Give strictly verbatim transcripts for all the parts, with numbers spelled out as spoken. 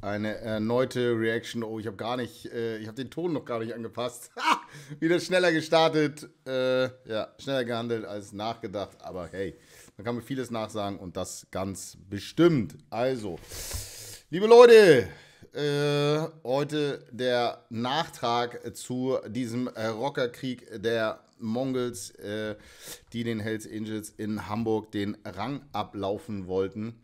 eine erneute Reaction. Oh, ich habe gar nicht, äh, ich habe den Ton noch gar nicht angepasst. Ha! Wieder schneller gestartet, äh, ja, schneller gehandelt als nachgedacht. Aber hey, man kann mir vieles nachsagen und das ganz bestimmt. Also, liebe Leute, äh, heute der Nachtrag zu diesem äh, Rockerkrieg der Mongols, äh, die den Hells Angels in Hamburg den Rang ablaufen wollten.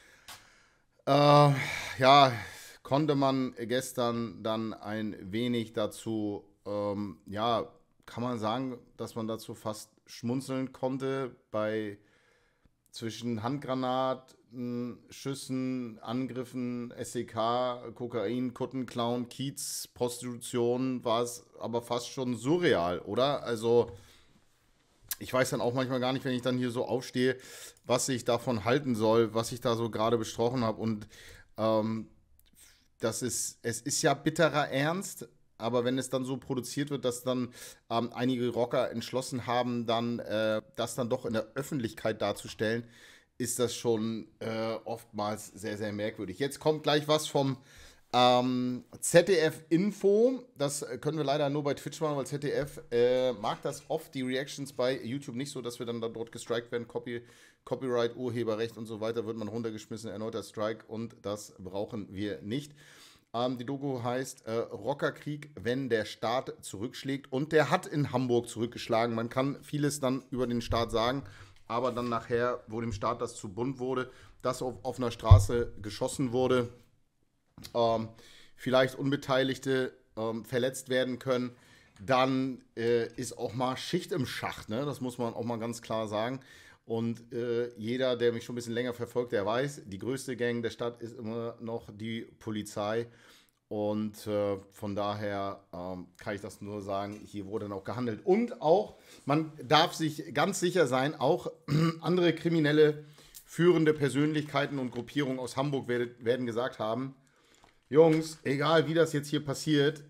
Äh, ja, konnte man gestern dann ein wenig dazu, ähm, ja, kann man sagen, dass man dazu fast schmunzeln konnte bei zwischen Handgranaten, Schüssen, Angriffen, S E K, Kokain, Kuttenclown, Kiez, Prostitution, war es aber fast schon surreal, oder? Also ich weiß dann auch manchmal gar nicht, wenn ich dann hier so aufstehe, was ich davon halten soll, was ich da so gerade besprochen habe. Und ähm, das ist, es ist ja bitterer Ernst, aber wenn es dann so produziert wird, dass dann ähm, einige Rocker entschlossen haben, dann äh, das dann doch in der Öffentlichkeit darzustellen, ist das schon äh, oftmals sehr, sehr merkwürdig. Jetzt kommt gleich was vom ähm, Z D F-Info. Das können wir leider nur bei Twitch machen, weil Z D F äh, mag das oft, die Reactions bei YouTube nicht so, dass wir dann da dort gestrikt werden. Copy, Copyright, Urheberrecht und so weiter wird man runtergeschmissen, erneuter Strike und das brauchen wir nicht. Ähm, die Doku heißt äh, Rockerkrieg, wenn der Staat zurückschlägt. Und der hat in Hamburg zurückgeschlagen. Man kann vieles dann über den Staat sagen, aber dann nachher, wo dem Staat das zu bunt wurde, dass auf, auf einer Straße geschossen wurde, ähm, vielleicht Unbeteiligte ähm, verletzt werden können, dann äh, ist auch mal Schicht im Schacht. Ne? Das muss man auch mal ganz klar sagen. Und äh, jeder, der mich schon ein bisschen länger verfolgt, der weiß, die größte Gang der Stadt ist immer noch die Polizei. Und äh, von daher ähm, kann ich das nur sagen, hier wurde dann auch gehandelt. Und auch, man darf sich ganz sicher sein, auch andere kriminelle führende Persönlichkeiten und Gruppierungen aus Hamburg werde, werden gesagt haben, Jungs, egal wie das jetzt hier passiert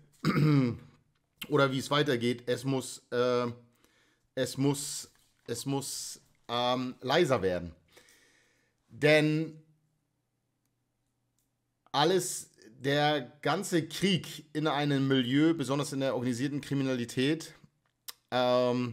oder wie es weitergeht, es muss, äh, es muss, es muss ähm, leiser werden. Denn alles, der ganze Krieg in einem Milieu, besonders in der organisierten Kriminalität, ähm,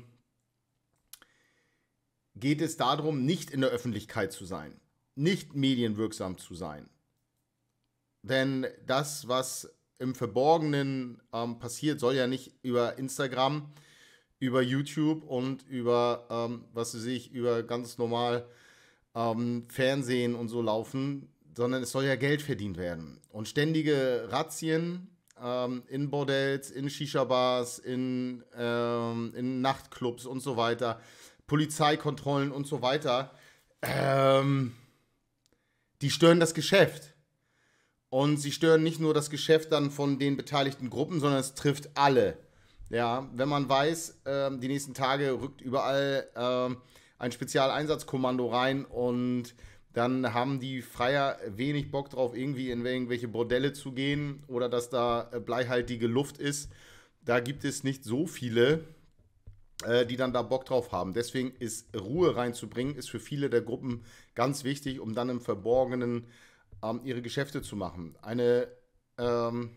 geht es darum, nicht in der Öffentlichkeit zu sein, nicht medienwirksam zu sein. Denn das, was im Verborgenen ähm, passiert, soll ja nicht über Instagram, über YouTube und über, ähm, was weiß ich, über ganz normal ähm, Fernsehen und so laufen, sondern es soll ja Geld verdient werden. Und ständige Razzien ähm, in Bordells, in Shisha-Bars, in, ähm, in Nachtclubs und so weiter, Polizeikontrollen und so weiter, ähm, die stören das Geschäft. Und sie stören nicht nur das Geschäft dann von den beteiligten Gruppen, sondern es trifft alle. Ja, wenn man weiß, ähm, die nächsten Tage rückt überall ähm, ein Spezialeinsatzkommando rein und dann haben die Freier wenig Bock drauf, irgendwie in irgendwelche Bordelle zu gehen oder dass da bleihaltige Luft ist. Da gibt es nicht so viele, äh, die dann da Bock drauf haben. Deswegen ist Ruhe reinzubringen, ist für viele der Gruppen ganz wichtig, um dann im Verborgenen ähm, ihre Geschäfte zu machen. Eine, ähm,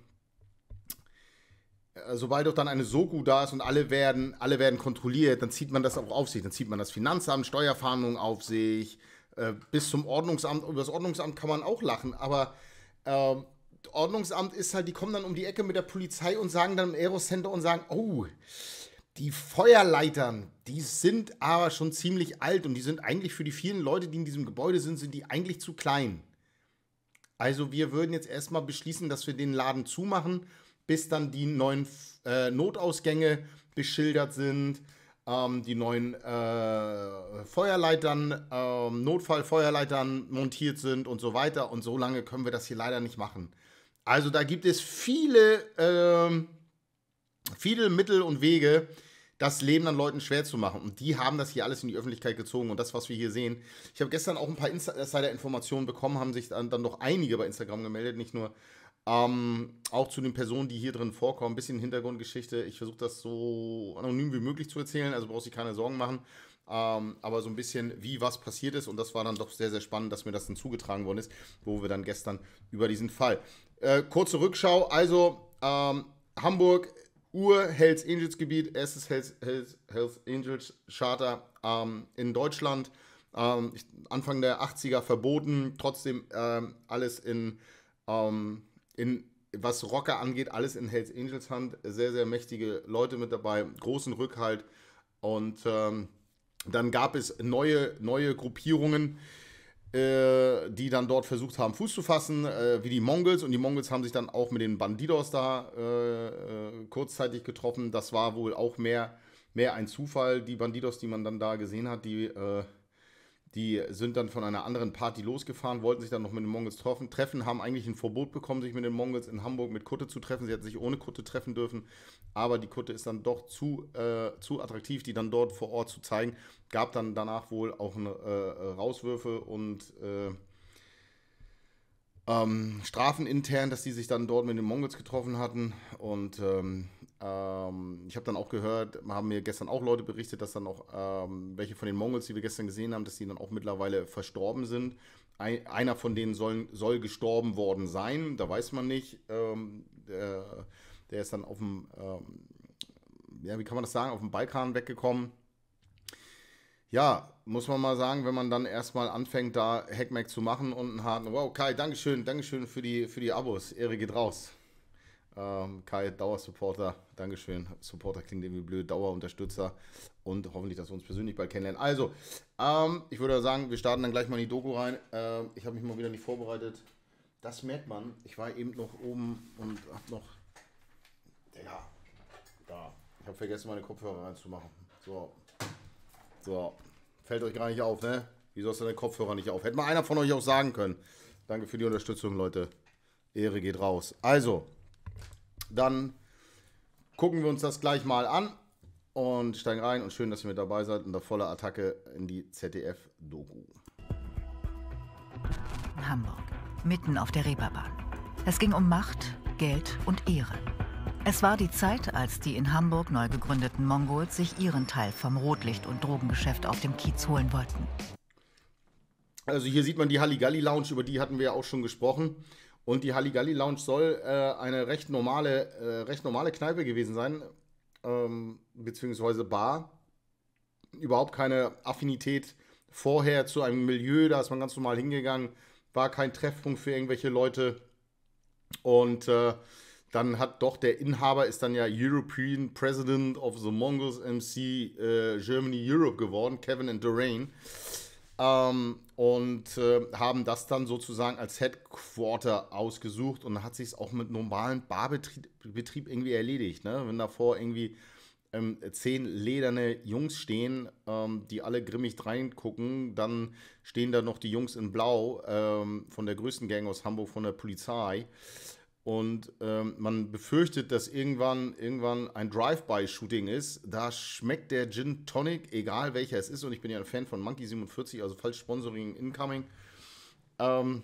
sobald doch dann eine Soko da ist und alle werden, alle werden kontrolliert, dann zieht man das auch auf sich. Dann zieht man das Finanzamt, Steuerfahndung auf sich, äh, bis zum Ordnungsamt. Über das Ordnungsamt kann man auch lachen, aber äh, Ordnungsamt ist halt, die kommen dann um die Ecke mit der Polizei und sagen dann im Aerocenter und sagen, oh, die Feuerleitern, die sind aber schon ziemlich alt und die sind eigentlich für die vielen Leute, die in diesem Gebäude sind, sind die eigentlich zu klein. Also wir würden jetzt erstmal beschließen, dass wir den Laden zumachen, bis dann die neuen äh, Notausgänge beschildert sind, ähm, die neuen äh, Feuerleitern, ähm, Notfallfeuerleitern montiert sind und so weiter. Und so lange können wir das hier leider nicht machen. Also da gibt es viele, äh, viele Mittel und Wege, das Leben an Leuten schwer zu machen. Und die haben das hier alles in die Öffentlichkeit gezogen. Und das, was wir hier sehen. Ich habe gestern auch ein paar Insider-Informationen bekommen, haben sich dann, dann doch einige bei Instagram gemeldet, nicht nur ähm, auch zu den Personen, die hier drin vorkommen. Ein bisschen Hintergrundgeschichte. Ich versuche das so anonym wie möglich zu erzählen, also brauchst du dir keine Sorgen machen. Ähm, aber so ein bisschen, wie was passiert ist. Und das war dann doch sehr, sehr spannend, dass mir das dann zugetragen worden ist, wo wir dann gestern über diesen Fall Äh, kurze Rückschau, also ähm, Hamburg, Ur-Hells Angels Gebiet, erstes Hells, Hells, Hells Angels Charter ähm, in Deutschland, ähm, Anfang der achtziger verboten, trotzdem ähm, alles in, ähm, in, was Rocker angeht, alles in Hells Angels Hand, sehr, sehr mächtige Leute mit dabei, großen Rückhalt und ähm, dann gab es neue, neue Gruppierungen, äh, die dann dort versucht haben, Fuß zu fassen, äh, wie die Mongols. Und die Mongols haben sich dann auch mit den Bandidos da äh, äh, kurzzeitig getroffen. Das war wohl auch mehr, mehr ein Zufall. Die Bandidos, die man dann da gesehen hat, die, äh, die sind dann von einer anderen Party losgefahren, wollten sich dann noch mit den Mongols treffen, treffen, haben eigentlich ein Verbot bekommen, sich mit den Mongols in Hamburg mit Kutte zu treffen. Sie hätten sich ohne Kutte treffen dürfen, aber die Kutte ist dann doch zu, äh, zu attraktiv, die dann dort vor Ort zu zeigen. Gab dann danach wohl auch eine, äh, Rauswürfe und äh, ähm, Strafen intern, dass die sich dann dort mit den Mongols getroffen hatten. Und ähm, ähm, ich habe dann auch gehört, haben mir gestern auch Leute berichtet, dass dann auch ähm, welche von den Mongols, die wir gestern gesehen haben, dass die dann auch mittlerweile verstorben sind. Ein, einer von denen soll, soll gestorben worden sein, da weiß man nicht. Ähm, der, der ist dann auf dem, ähm, ja, wie kann man das sagen, auf dem Balkan weggekommen. Ja, muss man mal sagen, wenn man dann erstmal anfängt, da Hackmack zu machen und einen harten, wow, Kai, Dankeschön, Dankeschön für die, für die Abos, Ehre geht raus. Ähm, Kai, Dauersupporter, Dankeschön, Supporter klingt irgendwie blöd, Dauerunterstützer und hoffentlich, dass wir uns persönlich bald kennenlernen. Also, ähm, ich würde sagen, wir starten dann gleich mal in die Doku rein. Ähm, ich habe mich mal wieder nicht vorbereitet. Das merkt man, ich war eben noch oben und hab noch, ja, da, ich habe vergessen, meine Kopfhörer reinzumachen. So. So, fällt euch gar nicht auf, ne? Wieso hast du deinen Kopfhörer nicht auf? Hätte mal einer von euch auch sagen können. Danke für die Unterstützung, Leute. Ehre geht raus. Also, dann gucken wir uns das gleich mal an und steigen rein. Und schön, dass ihr mit dabei seid und da volle Attacke in die Z D F-Doku. Hamburg, mitten auf der Reeperbahn. Es ging um Macht, Geld und Ehre. Es war die Zeit, als die in Hamburg neu gegründeten Mongols sich ihren Teil vom Rotlicht- und Drogengeschäft auf dem Kiez holen wollten. Also hier sieht man die Halligalli Lounge, über die hatten wir ja auch schon gesprochen. Und die Halligalli Lounge soll äh, eine recht normale, äh, recht normale Kneipe gewesen sein, ähm, beziehungsweise Bar. Überhaupt keine Affinität vorher zu einem Milieu, da ist man ganz normal hingegangen, war kein Treffpunkt für irgendwelche Leute. Und äh, dann hat doch der Inhaber, ist dann ja European President of the Mongols M C äh, Germany Europe geworden, Kevin and Durain. Ähm, und äh, haben das dann sozusagen als Headquarter ausgesucht und hat sich es auch mit normalem Barbetrieb Betrieb irgendwie erledigt. Ne? Wenn davor irgendwie ähm, zehn lederne Jungs stehen, ähm, die alle grimmig reingucken, dann stehen da noch die Jungs in Blau ähm, von der größten Gang aus Hamburg, von der Polizei. Und ähm, man befürchtet, dass irgendwann, irgendwann ein Drive-by-Shooting ist. Da schmeckt der Gin Tonic, egal welcher es ist. Und ich bin ja ein Fan von Monkey siebenundvierzig, also falls Sponsoring incoming. Ähm,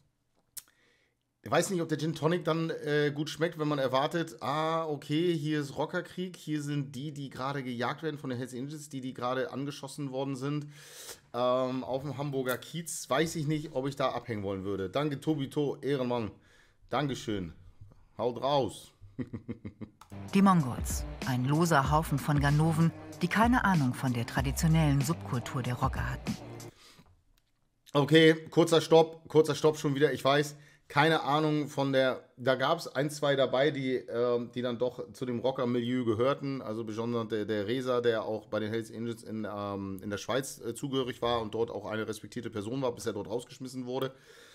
ich weiß nicht, ob der Gin Tonic dann äh, gut schmeckt, wenn man erwartet, ah, okay, hier ist Rockerkrieg, hier sind die, die gerade gejagt werden von den Hells Angels, die, die gerade angeschossen worden sind. Ähm, auf dem Hamburger Kiez. Weiß ich nicht, ob ich da abhängen wollen würde. Danke, Tobito, Ehrenmann. Dankeschön. Haut raus. Die Mongols, ein loser Haufen von Ganoven, die keine Ahnung von der traditionellen Subkultur der Rocker hatten. Okay, kurzer Stopp, kurzer Stopp schon wieder. Ich weiß, keine Ahnung von der, da gab es ein, zwei dabei, die, äh, die dann doch zu dem Rocker-Milieu gehörten. Also besonders der, der Reza, der auch bei den Hells Angels in, ähm, in der Schweiz äh, zugehörig war und dort auch eine respektierte Person war, bis er dort rausgeschmissen wurde.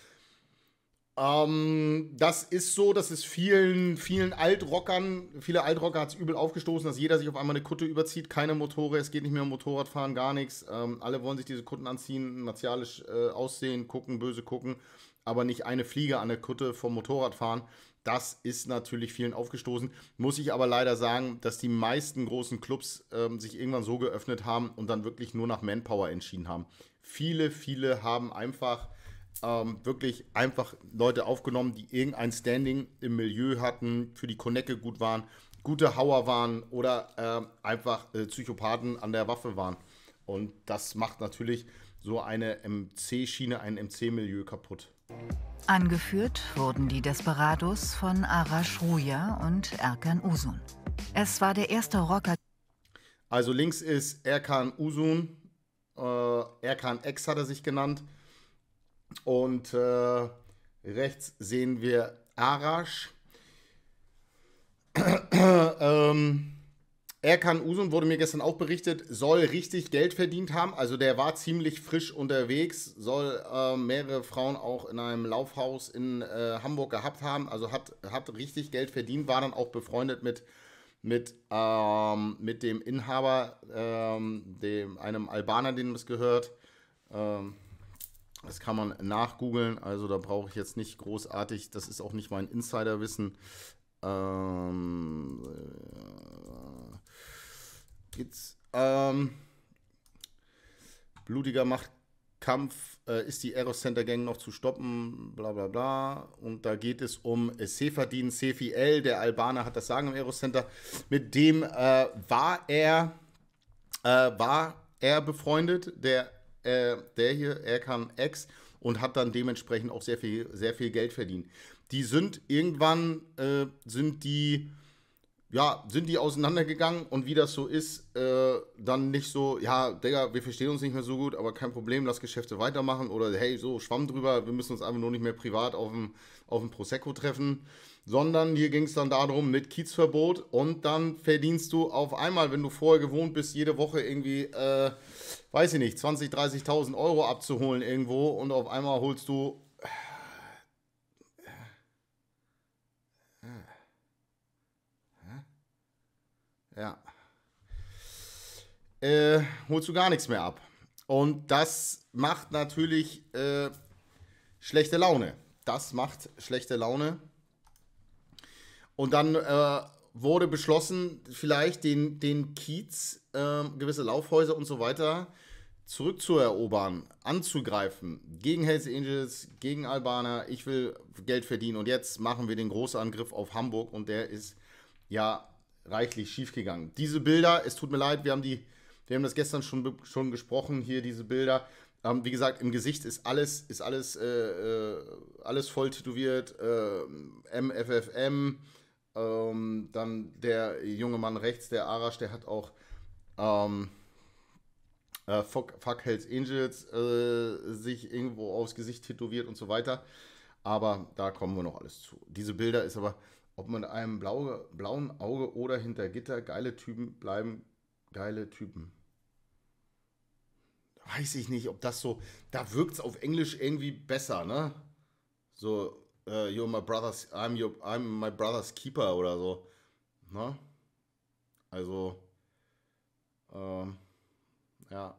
Ähm, das ist so, dass es vielen, vielen Altrockern, viele Altrocker hat es übel aufgestoßen, dass jeder sich auf einmal eine Kutte überzieht, keine Motorräder, es geht nicht mehr um Motorradfahren, gar nichts. Ähm, alle wollen sich diese Kutten anziehen, martialisch äh, aussehen, gucken, böse gucken, aber nicht eine Fliege an der Kutte vom Motorradfahren. Das ist natürlich vielen aufgestoßen. Muss ich aber leider sagen, dass die meisten großen Clubs ähm, sich irgendwann so geöffnet haben und dann wirklich nur nach Manpower entschieden haben. Viele, viele haben einfach Ähm, wirklich einfach Leute aufgenommen, die irgendein Standing im Milieu hatten, für die Konecke gut waren, gute Hauer waren oder äh, einfach äh, Psychopathen an der Waffe waren. Und das macht natürlich so eine M C-Schiene, ein M C-Milieu kaputt. Angeführt wurden die Desperados von Arash Ruja und Erkan Uzun. Es war der erste Rocker. Also links ist Erkan Uzun, äh, Erkan X hat er sich genannt. Und äh, rechts sehen wir Arash. ähm, Erkan Uzun, wurde mir gestern auch berichtet, soll richtig Geld verdient haben. Also der war ziemlich frisch unterwegs, soll äh, mehrere Frauen auch in einem Laufhaus in äh, Hamburg gehabt haben. Also hat, hat richtig Geld verdient, war dann auch befreundet mit, mit, ähm, mit dem Inhaber, ähm, dem, einem Albaner, dem es gehört. Ähm, das kann man nachgoogeln, also da brauche ich jetzt nicht großartig, das ist auch nicht mein Insiderwissen. Ähm, äh, geht's, ähm, blutiger Machtkampf, äh, ist die Eros Center Gang noch zu stoppen, bla bla bla. Und da geht es um Seferdin Sefi L, der Albaner hat das Sagen im Eros Center. Mit dem äh, war er äh, war er befreundet, der, äh, der hier, Erkan X, und hat dann dementsprechend auch sehr viel, sehr viel Geld verdient. Die sind irgendwann, äh, sind die, ja, sind die auseinandergegangen und wie das so ist, äh, dann nicht so, ja, Digga, wir verstehen uns nicht mehr so gut, aber kein Problem, lass Geschäfte weitermachen oder hey, so, Schwamm drüber, wir müssen uns einfach nur nicht mehr privat auf dem, auf dem Prosecco treffen, sondern hier ging es dann darum, mit Kiezverbot und dann verdienst du auf einmal, wenn du vorher gewohnt bist, jede Woche irgendwie, äh, weiß ich nicht, zwanzigtausend, dreißigtausend Euro abzuholen irgendwo und auf einmal holst du Ja. Äh, holst du gar nichts mehr ab. Und das macht natürlich äh, schlechte Laune. Das macht schlechte Laune. Und dann äh, wurde beschlossen, vielleicht den, den Kiez, äh, gewisse Laufhäuser und so weiter zurückzuerobern, anzugreifen. Gegen Hells Angels, gegen Albaner. Ich will Geld verdienen. Und jetzt machen wir den großen Angriff auf Hamburg. Und der ist ja reichlich schief gegangen. Diese Bilder, es tut mir leid, wir haben die, wir haben das gestern schon, schon gesprochen, hier diese Bilder. Ähm, wie gesagt, im Gesicht ist alles, ist alles, äh, äh, alles voll tätowiert. Äh, M F F M, ähm, dann der junge Mann rechts, der Arash, der hat auch ähm, äh, Fuck, Fuck Hells Angels äh, sich irgendwo aufs Gesicht tätowiert und so weiter. Aber da kommen wir noch alles zu. Diese Bilder ist aber ob mit einem blau, blauen Auge oder hinter Gitter, geile Typen bleiben geile Typen. Weiß ich nicht, ob das so, da wirkt es auf Englisch irgendwie besser, ne? So, uh, you're my brother's, I'm, your, I'm my brother's keeper oder so, ne? Also, ähm, ja.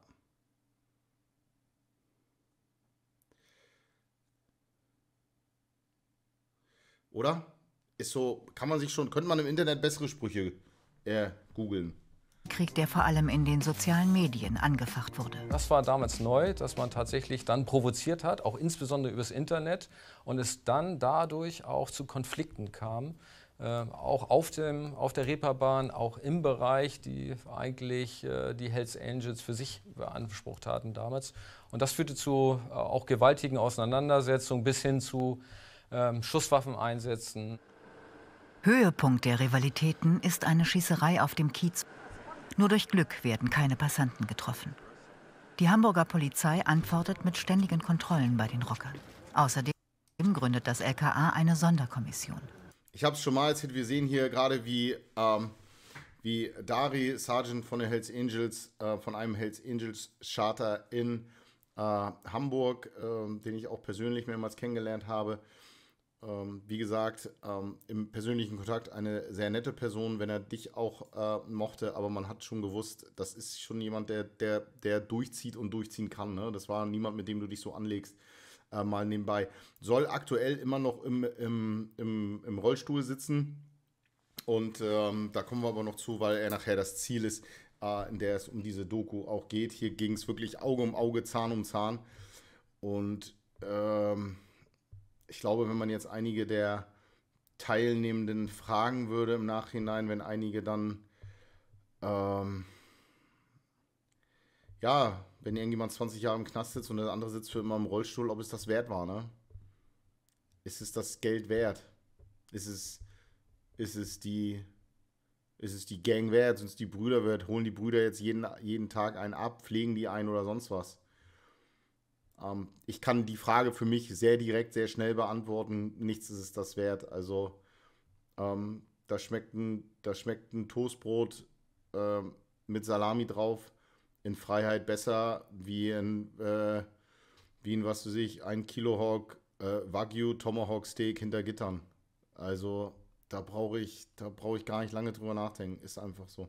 Oder? Ist so, kann man sich schon, könnte man im Internet bessere Sprüche äh, googeln. Krieg, der vor allem in den sozialen Medien angefacht wurde. Das war damals neu, dass man tatsächlich dann provoziert hat, auch insbesondere übers Internet, und es dann dadurch auch zu Konflikten kam, äh, auch auf, dem, auf der Reeperbahn, auch im Bereich, die eigentlich äh, die Hells Angels für sich beansprucht hatten damals. Und das führte zu äh, auch gewaltigen Auseinandersetzungen bis hin zu äh, Schusswaffeneinsätzen. Höhepunkt der Rivalitäten ist eine Schießerei auf dem Kiez. Nur durch Glück werden keine Passanten getroffen. Die Hamburger Polizei antwortet mit ständigen Kontrollen bei den Rockern. Außerdem gründet das L K A eine Sonderkommission. Ich habe es schon mal erzählt, wir sehen hier gerade, wie, ähm, wie Dari, Sergeant von den Hells Angels, äh, von einem Hells Angels Charter in äh, Hamburg, äh, den ich auch persönlich mehrmals kennengelernt habe. Ähm, wie gesagt, ähm, im persönlichen Kontakt eine sehr nette Person, wenn er dich auch äh, mochte, aber man hat schon gewusst, das ist schon jemand, der, der, der durchzieht und durchziehen kann. Ne? Das war niemand, mit dem du dich so anlegst, äh, mal nebenbei. Soll aktuell immer noch im, im, im, im Rollstuhl sitzen und ähm, da kommen wir aber noch zu, weil er nachher das Ziel ist, äh, in der es um diese Doku auch geht. Hier ging es wirklich Auge um Auge, Zahn um Zahn und ähm, ich glaube, wenn man jetzt einige der Teilnehmenden fragen würde im Nachhinein, wenn einige dann, ähm, ja, wenn irgendjemand zwanzig Jahre im Knast sitzt und der andere sitzt für immer im Rollstuhl, ob es das wert war, ne? ist es das Geld wert? Ist es, ist es die, ist es die Gang wert? Sind es die Brüder wert? Holen die Brüder jetzt jeden, jeden Tag einen ab? Pflegen die einen oder sonst was? Ähm, ich kann die Frage für mich sehr direkt, sehr schnell beantworten. Nichts ist es das wert. Also, ähm, da schmeckt ein, da schmeckt ein Toastbrot ähm, mit Salami drauf in Freiheit besser wie ein, äh, wie ein, was weiß ich, ein Kilohawk äh, Wagyu Tomahawk Steak hinter Gittern. Also da brauche ich, da brauche ich gar nicht lange drüber nachdenken. Ist einfach so.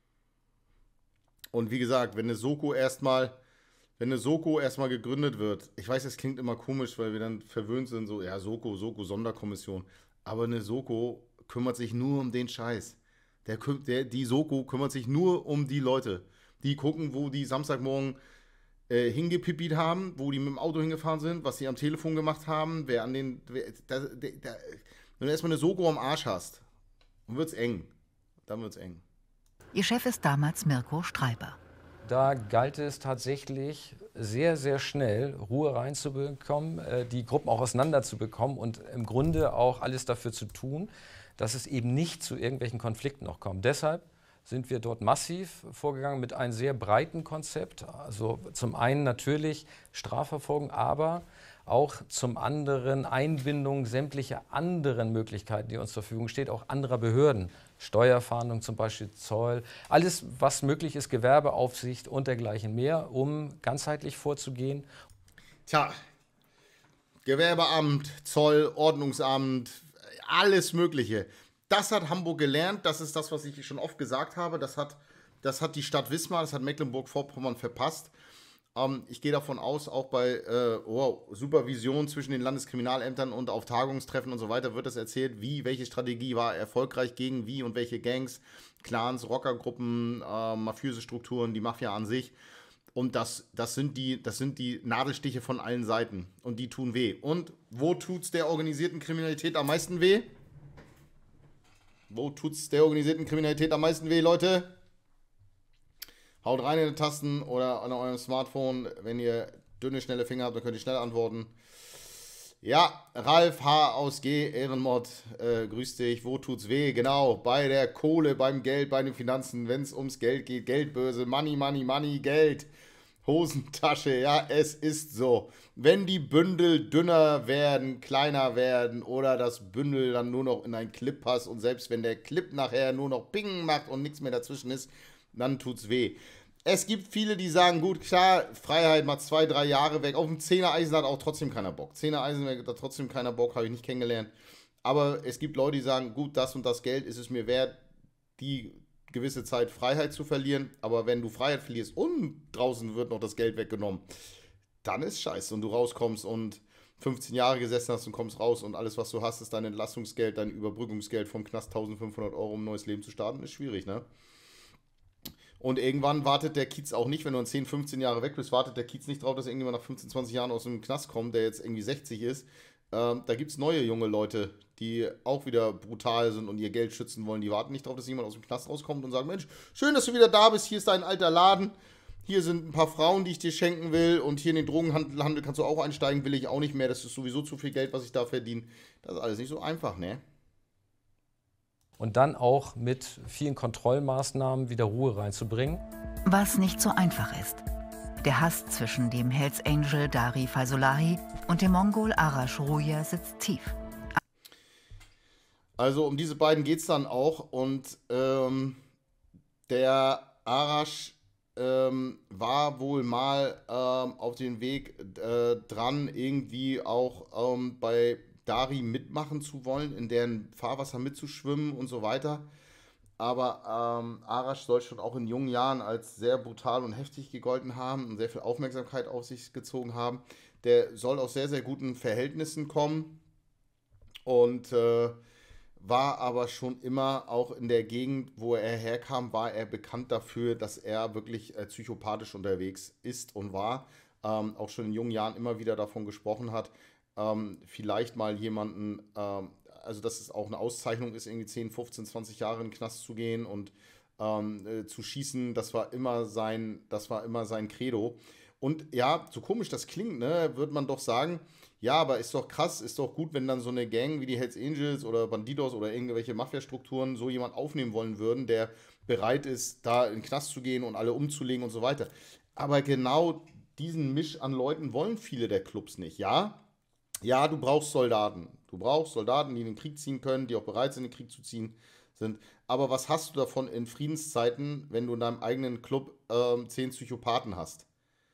Und wie gesagt, wenn eine Soko erstmal, wenn eine Soko erstmal gegründet wird, ich weiß, es klingt immer komisch, weil wir dann verwöhnt sind, so, ja, Soko, Soko, Sonderkommission. Aber eine Soko kümmert sich nur um den Scheiß. Der, der, die Soko kümmert sich nur um die Leute. Die gucken, wo die Samstagmorgen äh, hingepippiert haben, wo die mit dem Auto hingefahren sind, was sie am Telefon gemacht haben, wer an den. Wer, da, da, da, wenn du erstmal eine Soko am Arsch hast, dann wird's eng. Dann wird's eng. Ihr Chef ist damals Mirko Streiber. Da galt es tatsächlich sehr, sehr schnell Ruhe reinzubekommen, äh, die Gruppen auch auseinanderzubekommen und im Grunde auch alles dafür zu tun, dass es eben nicht zu irgendwelchen Konflikten noch kommt. Deshalb sind wir dort massiv vorgegangen mit einem sehr breiten Konzept. Also zum einen natürlich Strafverfolgung, aber auch zum anderen Einbindung sämtlicher anderen Möglichkeiten, die uns zur Verfügung stehen, auch anderer Behörden. Steuerfahndung zum Beispiel, Zoll, alles was möglich ist, Gewerbeaufsicht und dergleichen mehr, um ganzheitlich vorzugehen. Tja, Gewerbeamt, Zoll, Ordnungsamt, alles Mögliche. Das hat Hamburg gelernt, das ist das, was ich schon oft gesagt habe. Das hat, das hat die Stadt Wismar, das hat Mecklenburg-Vorpommern verpasst. Ähm, ich gehe davon aus, auch bei äh, oh, Supervision zwischen den Landeskriminalämtern und auf Tagungstreffen und so weiter wird das erzählt, wie, welche Strategie war erfolgreich gegen wie und welche Gangs, Clans, Rockergruppen, äh, mafiöse Strukturen, die Mafia an sich. Und das, das, sind die, das sind die Nadelstiche von allen Seiten. Und die tun weh. Und wo tut's der organisierten Kriminalität am meisten weh? Wo tut's der organisierten Kriminalität am meisten weh, Leute? Haut rein in die Tasten oder an eurem Smartphone. Wenn ihr dünne, schnelle Finger habt, dann könnt ihr schnell antworten. Ja, Ralf H. aus G. Ehrenmod, äh, grüß dich. Wo tut's weh? Genau, bei der Kohle, beim Geld, bei den Finanzen, wenn es ums Geld geht. Geldbörse, Money, Money, Money, Geld. Hosentasche, ja, es ist so. Wenn die Bündel dünner werden, kleiner werden oder das Bündel dann nur noch in einen Clip passt und selbst wenn der Clip nachher nur noch Ping macht und nichts mehr dazwischen ist, dann tut's weh. Es gibt viele, die sagen, gut, klar, Freiheit mal zwei, drei Jahre weg. Auf dem Zehner-Eisen hat auch trotzdem keiner Bock. Zehner-Eisen hat trotzdem keiner Bock, habe ich nicht kennengelernt. Aber es gibt Leute, die sagen, gut, das und das Geld ist es mir wert, die gewisse Zeit Freiheit zu verlieren, aber wenn du Freiheit verlierst und draußen wird noch das Geld weggenommen, dann ist scheiße und du rauskommst und fünfzehn Jahre gesessen hast und kommst raus und alles, was du hast, ist dein Entlastungsgeld, dein Überbrückungsgeld vom Knast eintausendfünfhundert Euro, um ein neues Leben zu starten, ist schwierig, ne? Und irgendwann wartet der Kiez auch nicht, wenn du in zehn, fünfzehn Jahre weg bist, wartet der Kiez nicht drauf, dass irgendjemand nach fünfzehn, zwanzig Jahren aus dem Knast kommt, der jetzt irgendwie sechzig ist. Ähm, da gibt es neue junge Leute, die auch wieder brutal sind und ihr Geld schützen wollen. Die warten nicht darauf, dass jemand aus dem Knast rauskommt und sagt, Mensch, schön, dass du wieder da bist, hier ist dein alter Laden, hier sind ein paar Frauen, die ich dir schenken will und hier in den Drogenhandel kannst du auch einsteigen, will ich auch nicht mehr, das ist sowieso zu viel Geld, was ich da verdiene. Das ist alles nicht so einfach, ne? Und dann auch mit vielen Kontrollmaßnahmen wieder Ruhe reinzubringen. Was nicht so einfach ist. Der Hass zwischen dem Hells Angel Dari Faisolahi und dem Mongol Arash Ruja sitzt tief. Also um diese beiden geht es dann auch und ähm, der Arash ähm, war wohl mal ähm, auf dem Weg äh, dran, irgendwie auch ähm, bei Dari mitmachen zu wollen, in deren Fahrwasser mitzuschwimmen und so weiter. Aber ähm, Arash soll schon auch in jungen Jahren als sehr brutal und heftig gegolten haben und sehr viel Aufmerksamkeit auf sich gezogen haben. Der soll aus sehr, sehr guten Verhältnissen kommen und äh, war aber schon immer, auch in der Gegend, wo er herkam, war er bekannt dafür, dass er wirklich äh, psychopathisch unterwegs ist und war. Ähm, auch schon in jungen Jahren immer wieder davon gesprochen hat, ähm, vielleicht mal jemanden, ähm, also dass es auch eine Auszeichnung ist, irgendwie zehn, fünfzehn, zwanzig Jahre in den Knast zu gehen und ähm, äh, zu schießen, das war immer sein, das war immer sein Credo. Und ja, so komisch das klingt, ne, würde man doch sagen, Ja, aber ist doch krass, ist doch gut, wenn dann so eine Gang wie die Hells Angels oder Bandidos oder irgendwelche Mafia-Strukturen so jemand aufnehmen wollen würden, der bereit ist, da in den Knast zu gehen und alle umzulegen und so weiter. Aber genau diesen Misch an Leuten wollen viele der Clubs nicht. Ja, ja, du brauchst Soldaten. Du brauchst Soldaten, die in den Krieg ziehen können, die auch bereit sind, in den Krieg zu ziehen sind. Aber was hast du davon in Friedenszeiten, wenn du in deinem eigenen Club ähm, zehn Psychopathen hast,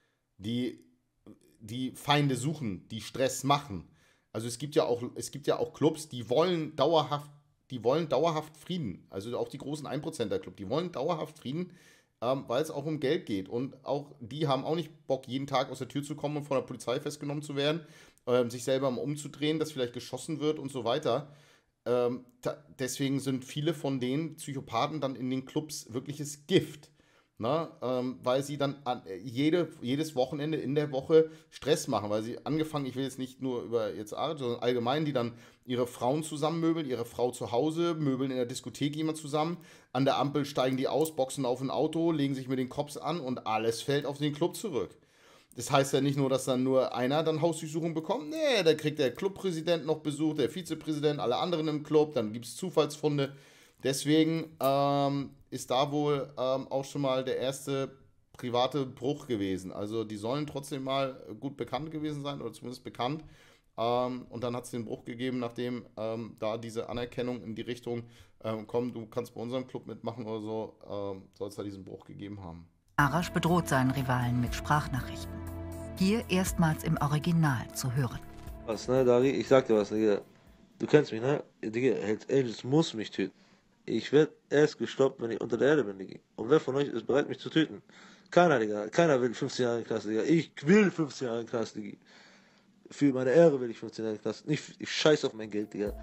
die die Feinde suchen, die Stress machen? Also es gibt ja auch, es gibt ja auch Clubs, die wollen dauerhaft, die wollen dauerhaft Frieden. Also auch die großen ein Prozenter Club, die wollen dauerhaft Frieden, ähm, weil es auch um Geld geht. Und auch die haben auch nicht Bock, jeden Tag aus der Tür zu kommen und von der Polizei festgenommen zu werden, ähm, sich selber mal umzudrehen, dass vielleicht geschossen wird und so weiter. Ähm, da, deswegen sind viele von den Psychopathen dann in den Clubs wirkliches Gift. Ne? Ähm, weil sie dann an, jede, jedes Wochenende in der Woche Stress machen, weil sie angefangen, ich will jetzt nicht nur über jetzt Arbeit, sondern allgemein, die dann ihre Frauen zusammenmöbeln, ihre Frau zu Hause, möbeln in der Diskothek jemand zusammen, an der Ampel steigen die aus, boxen auf ein Auto, legen sich mit den Cops an und alles fällt auf den Club zurück. Das heißt ja nicht nur, dass dann nur einer dann Hausdurchsuchung bekommt. Nee, da kriegt der Clubpräsident noch Besuch, der Vizepräsident, alle anderen im Club, dann gibt es Zufallsfunde. Deswegen ähm, ist da wohl ähm, auch schon mal der erste private Bruch gewesen. Also die sollen trotzdem mal gut bekannt gewesen sein oder zumindest bekannt. Ähm, und dann hat es den Bruch gegeben, nachdem ähm, da diese Anerkennung in die Richtung, ähm, komm, du kannst bei unserem Club mitmachen oder so, ähm, soll es da diesen Bruch gegeben haben. Arash bedroht seinen Rivalen mit Sprachnachrichten. Hier erstmals im Original zu hören. Was, ne, Dari? Ich sag dir was, Digga. Du kennst mich, ne? Digga, Hells Angels muss mich töten. Ich werde erst gestoppt, wenn ich unter der Erde bin, Digga. Und wer von euch ist bereit, mich zu töten? Keiner, Digga. Keiner will fünfzehn Jahre in den Knast, Digga. Ich will fünfzehn Jahre in den Knast, Digga. Für meine Ehre will ich fünfzehn Jahre in den Knast. Nicht, ich scheiß auf mein Geld, Digga.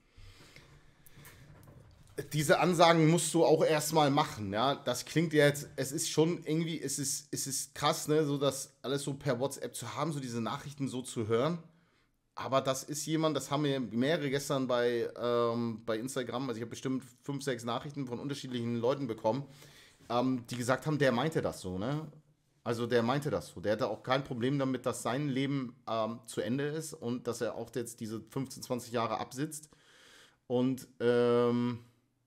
Diese Ansagen musst du auch erstmal machen, ja. Das klingt jetzt, es ist schon irgendwie, es ist, es ist krass, ne, so das alles so per WhatsApp zu haben, so diese Nachrichten so zu hören. Aber das ist jemand, das haben mir mehrere gestern bei, ähm, bei Instagram, also ich habe bestimmt fünf, sechs Nachrichten von unterschiedlichen Leuten bekommen, ähm, die gesagt haben, der meinte das so, ne? Also der meinte das so. Der hatte auch kein Problem damit, dass sein Leben ähm, zu Ende ist und dass er auch jetzt diese fünfzehn, zwanzig Jahre absitzt. Und ähm,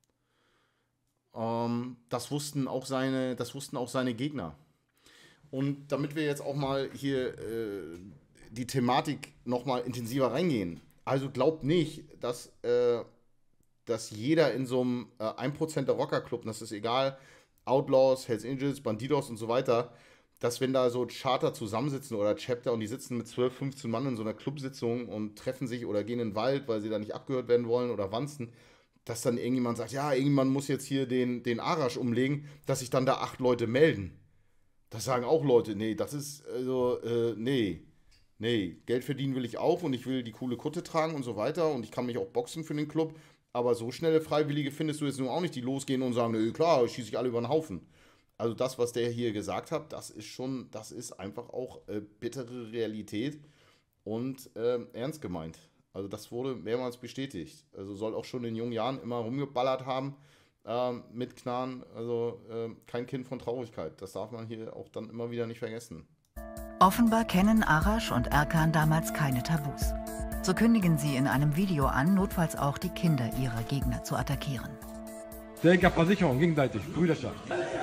ähm, das wussten auch seine, das wussten auch seine Gegner. Und damit wir jetzt auch mal hier äh, die Thematik nochmal intensiver reingehen. Also glaubt nicht, dass, äh, dass jeder in so einem äh, ein Prozent der Rockerclub, das ist egal, Outlaws, Hells Angels, Bandidos und so weiter, dass wenn da so Charter zusammensitzen oder Chapter und die sitzen mit zwölf, fünfzehn Mann in so einer Clubsitzung und treffen sich oder gehen in den Wald, weil sie da nicht abgehört werden wollen oder wanzen, dass dann irgendjemand sagt, ja, irgendjemand muss jetzt hier den, den Arash umlegen, dass sich dann da acht Leute melden. Das sagen auch Leute, nee, das ist, also, äh, nee. Nee, Geld verdienen will ich auch und ich will die coole Kutte tragen und so weiter und ich kann mich auch boxen für den Club, aber so schnelle Freiwillige findest du jetzt nun auch nicht, die losgehen und sagen, nee, klar, schieße ich alle über den Haufen. Also das, was der hier gesagt hat, das ist schon, das ist einfach auch äh, bittere Realität und äh, ernst gemeint. Also das wurde mehrmals bestätigt. Also soll auch schon in jungen Jahren immer rumgeballert haben äh, mit Knarren, also äh, kein Kind von Traurigkeit. Das darf man hier auch dann immer wieder nicht vergessen. Offenbar kennen Arash und Erkan damals keine Tabus. So kündigen sie in einem Video an, notfalls auch die Kinder ihrer Gegner zu attackieren. Versicherung, gegenseitig, Brüderschaft.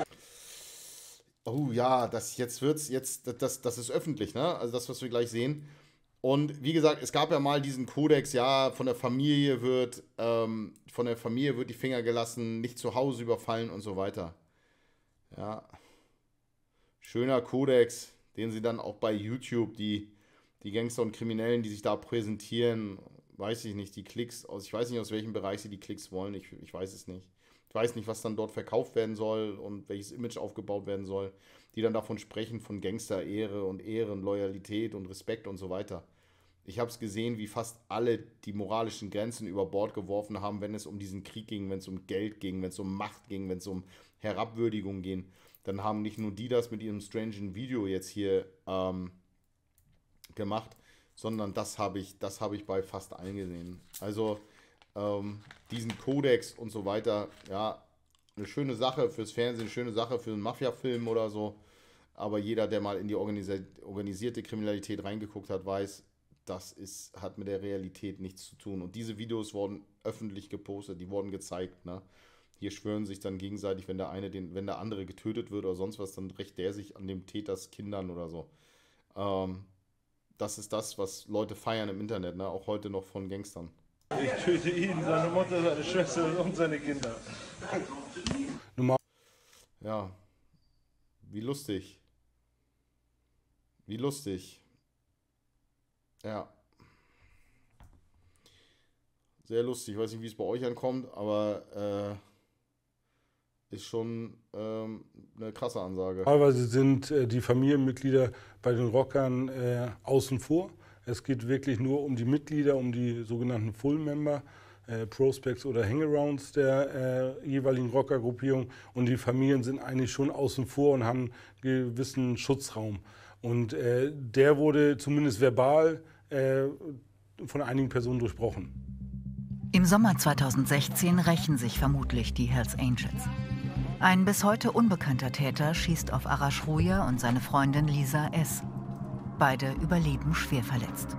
Oh ja, das jetzt wird's, jetzt, das, das ist öffentlich, ne? Also das, was wir gleich sehen. Und wie gesagt, es gab ja mal diesen Kodex, ja, von der Familie wird, ähm, von der Familie wird die Finger gelassen, nicht zu Hause überfallen und so weiter. Ja. Schöner Kodex, den sie dann auch bei YouTube, die, die Gangster und Kriminellen, die sich da präsentieren, weiß ich nicht, die Klicks, aus, ich weiß nicht, aus welchem Bereich sie die Klicks wollen, ich, ich weiß es nicht. Ich weiß nicht, was dann dort verkauft werden soll und welches Image aufgebaut werden soll, die dann davon sprechen, von Gangster-Ehre und Ehren, Loyalität und Respekt und so weiter. Ich habe es gesehen, wie fast alle die moralischen Grenzen über Bord geworfen haben, wenn es um diesen Krieg ging, wenn es um Geld ging, wenn es um Macht ging, wenn es um Herabwürdigung ging. Dann haben nicht nur die das mit ihrem strangen Video jetzt hier ähm, gemacht, sondern das habe ich, das habe ich bei fast allen gesehen. Also ähm, diesen Kodex und so weiter, ja, eine schöne Sache fürs Fernsehen, eine schöne Sache für einen Mafia-Film oder so. Aber jeder, der mal in die organisi- organisierte Kriminalität reingeguckt hat, weiß, das ist, hat mit der Realität nichts zu tun. Und diese Videos wurden öffentlich gepostet, die wurden gezeigt. Ne? Hier schwören sich dann gegenseitig, wenn der eine den, wenn der andere getötet wird oder sonst was, dann rächt der sich an dem Täters Kindern oder so. Ähm, das ist das, was Leute feiern im Internet, ne? Auch heute noch von Gangstern. Ich töte ihn, seine Mutter, seine Schwester und seine Kinder. Ja, wie lustig. Wie lustig. Ja. Sehr lustig. Ich weiß nicht, wie es bei euch ankommt, aber äh, ist schon ähm, eine krasse Ansage. Teilweise sind äh, die Familienmitglieder bei den Rockern äh, außen vor. Es geht wirklich nur um die Mitglieder, um die sogenannten Full-Member, äh, Prospects oder Hangarounds der äh, jeweiligen Rockergruppierung. Und die Familien sind eigentlich schon außen vor und haben einen gewissen Schutzraum. Und äh, der wurde zumindest verbal äh, von einigen Personen durchbrochen. Im Sommer zweitausendsechzehn rächen sich vermutlich die Hells Angels. Ein bis heute unbekannter Täter schießt auf Arash Ruja und seine Freundin Lisa S. Beide überleben schwer verletzt.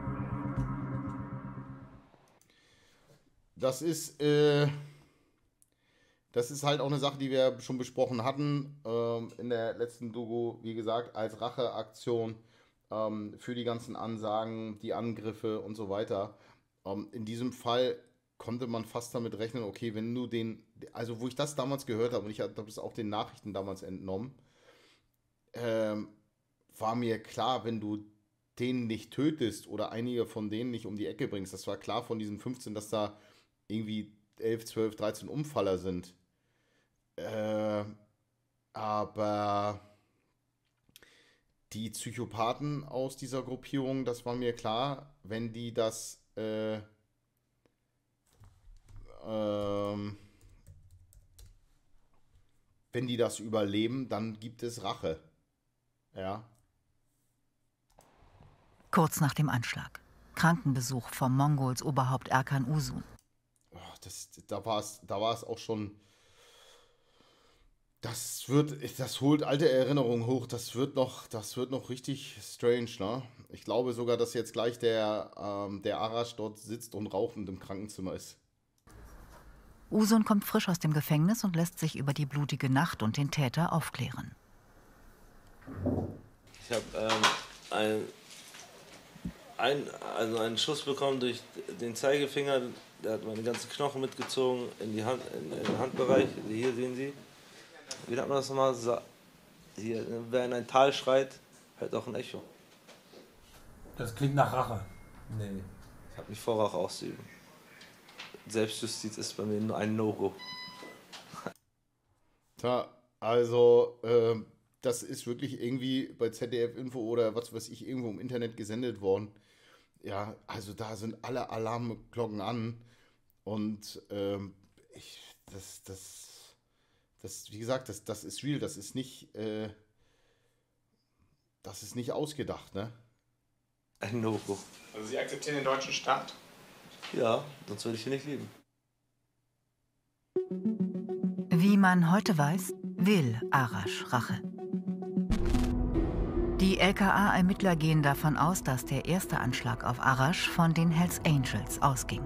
Das ist, äh, das ist halt auch eine Sache, die wir schon besprochen hatten ähm, in der letzten Doku, wie gesagt, als Racheaktion ähm, für die ganzen Ansagen, die Angriffe und so weiter. Ähm, in diesem Fall konnte man fast damit rechnen, okay, wenn du den, also wo ich das damals gehört habe, und ich habe das auch den Nachrichten damals entnommen, ähm, war mir klar, wenn du den nicht tötest oder einige von denen nicht um die Ecke bringst, das war klar von diesen fünfzehn, dass da irgendwie elf, zwölf, dreizehn Umfaller sind. Äh, aber die Psychopathen aus dieser Gruppierung, das war mir klar, wenn die das äh, ähm, wenn die das überleben, dann gibt es Rache. Ja. Kurz nach dem Anschlag. Krankenbesuch vom Mongols Oberhaupt Erkan Uzun. Oh, das, da war es da war es auch schon. Das wird, das holt alte Erinnerungen hoch. Das wird noch, das wird noch richtig strange, ne? Ich glaube sogar, dass jetzt gleich der, ähm, der Arash dort sitzt und rauchend im Krankenzimmer ist. Uzun kommt frisch aus dem Gefängnis und lässt sich über die blutige Nacht und den Täter aufklären. Ich habe ähm, ein, ein, also einen Schuss bekommen durch den Zeigefinger. Der hat meine ganzen Knochen mitgezogen in, die Hand, in, in den Handbereich. Hier sehen Sie. Wie hat man das nochmal? Hier, wer in ein Tal schreit, hört auch ein Echo. Das klingt nach Rache. Nee, ich habe nicht vor, Rache auszuüben. Selbstjustiz ist bei mir nur ein No-Go. Tja, also, äh, das ist wirklich irgendwie bei Z D F Info oder was weiß ich, irgendwo im Internet gesendet worden. Ja, also da sind alle Alarmglocken an. Und ähm, ich, das, das, das, wie gesagt, das, das ist real, das ist nicht, äh, das ist nicht ausgedacht, ne? Ein No-Go. Also Sie akzeptieren den deutschen Staat? Ja, sonst würde ich hier nicht leben. Wie man heute weiß, will Arash Rache. Die L K A-Ermittler gehen davon aus, dass der erste Anschlag auf Arash von den Hells Angels ausging.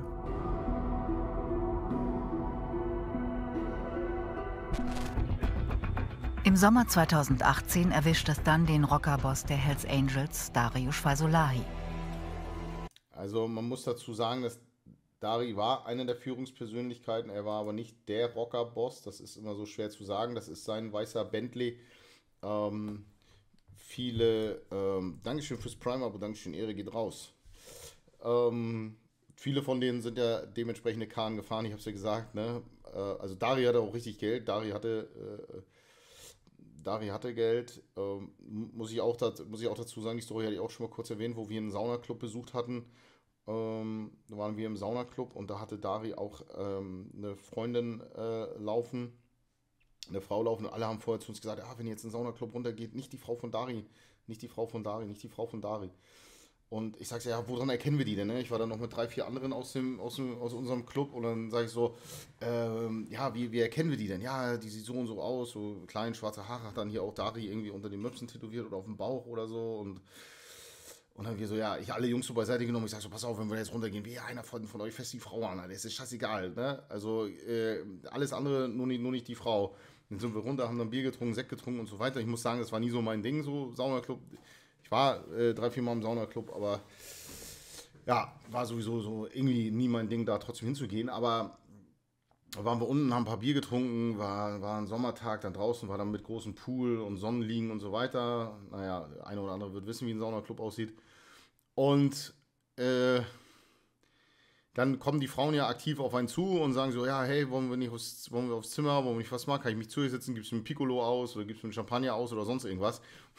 Im Sommer zweitausendachtzehn erwischt es dann den Rockerboss der Hells Angels, Dariush Faisulahi. Also man muss dazu sagen, dass Dari war eine der Führungspersönlichkeiten, er war aber nicht der Rockerboss, das ist immer so schwer zu sagen, das ist sein weißer Bentley. Ähm, viele, ähm, Dankeschön fürs Prime, aber Dankeschön, Ehre geht raus. Ähm, viele von denen sind ja dementsprechende Karren gefahren, ich habe es ja gesagt, ne? Äh, also Dari hatte auch richtig Geld, Dari hatte, äh, Dari hatte Geld, ähm, muss, ich auch dat, muss ich auch dazu sagen, die Story hatte ich auch schon mal kurz erwähnt, wo wir einen Saunaclub besucht hatten. Ähm, da waren wir im Saunaclub und da hatte Dari auch ähm, eine Freundin äh, laufen, eine Frau laufen und alle haben vorher zu uns gesagt, ah, wenn ihr jetzt in den Saunaclub runtergeht, nicht die Frau von Dari, nicht die Frau von Dari, nicht die Frau von Dari. Und ich sage, ja, woran erkennen wir die denn? Ne? Ich war dann noch mit drei, vier anderen aus, dem, aus, dem, aus unserem Club und dann sage ich so, ähm, ja, wie, wie erkennen wir die denn? Ja, die sieht so und so aus, so klein, schwarze Haare, hat dann hier auch Dari irgendwie unter den Möpsen tätowiert oder auf dem Bauch oder so und Und dann wir so, ja, ich alle Jungs so beiseite genommen. Ich sag so, pass auf, wenn wir jetzt runtergehen, wie einer von, von euch fest die Frau an. Das ist scheißegal, ne? Also äh, alles andere, nur nicht, nur nicht die Frau. Dann sind wir runter, haben dann Bier getrunken, Sekt getrunken und so weiter. Ich muss sagen, das war nie so mein Ding, so Saunaclub. Ich war äh, drei, vier Mal im Saunaclub, aber ja, war sowieso so irgendwie nie mein Ding, da trotzdem hinzugehen. Aber waren wir unten, haben ein paar Bier getrunken, war, war ein Sommertag, dann draußen war dann mit großem Pool und Sonnenliegen und so weiter. Naja, der eine oder andere wird wissen, wie ein Saunaclub aussieht. Und äh, dann kommen die Frauen ja aktiv auf einen zu und sagen so, ja, hey, wollen wir nicht aufs, wollen wir aufs Zimmer, wollen wir nicht was machen, kann ich mich zu dir sitzen, gibst du ein Piccolo aus oder gibst du ein Champagner aus oder sonst irgendwas.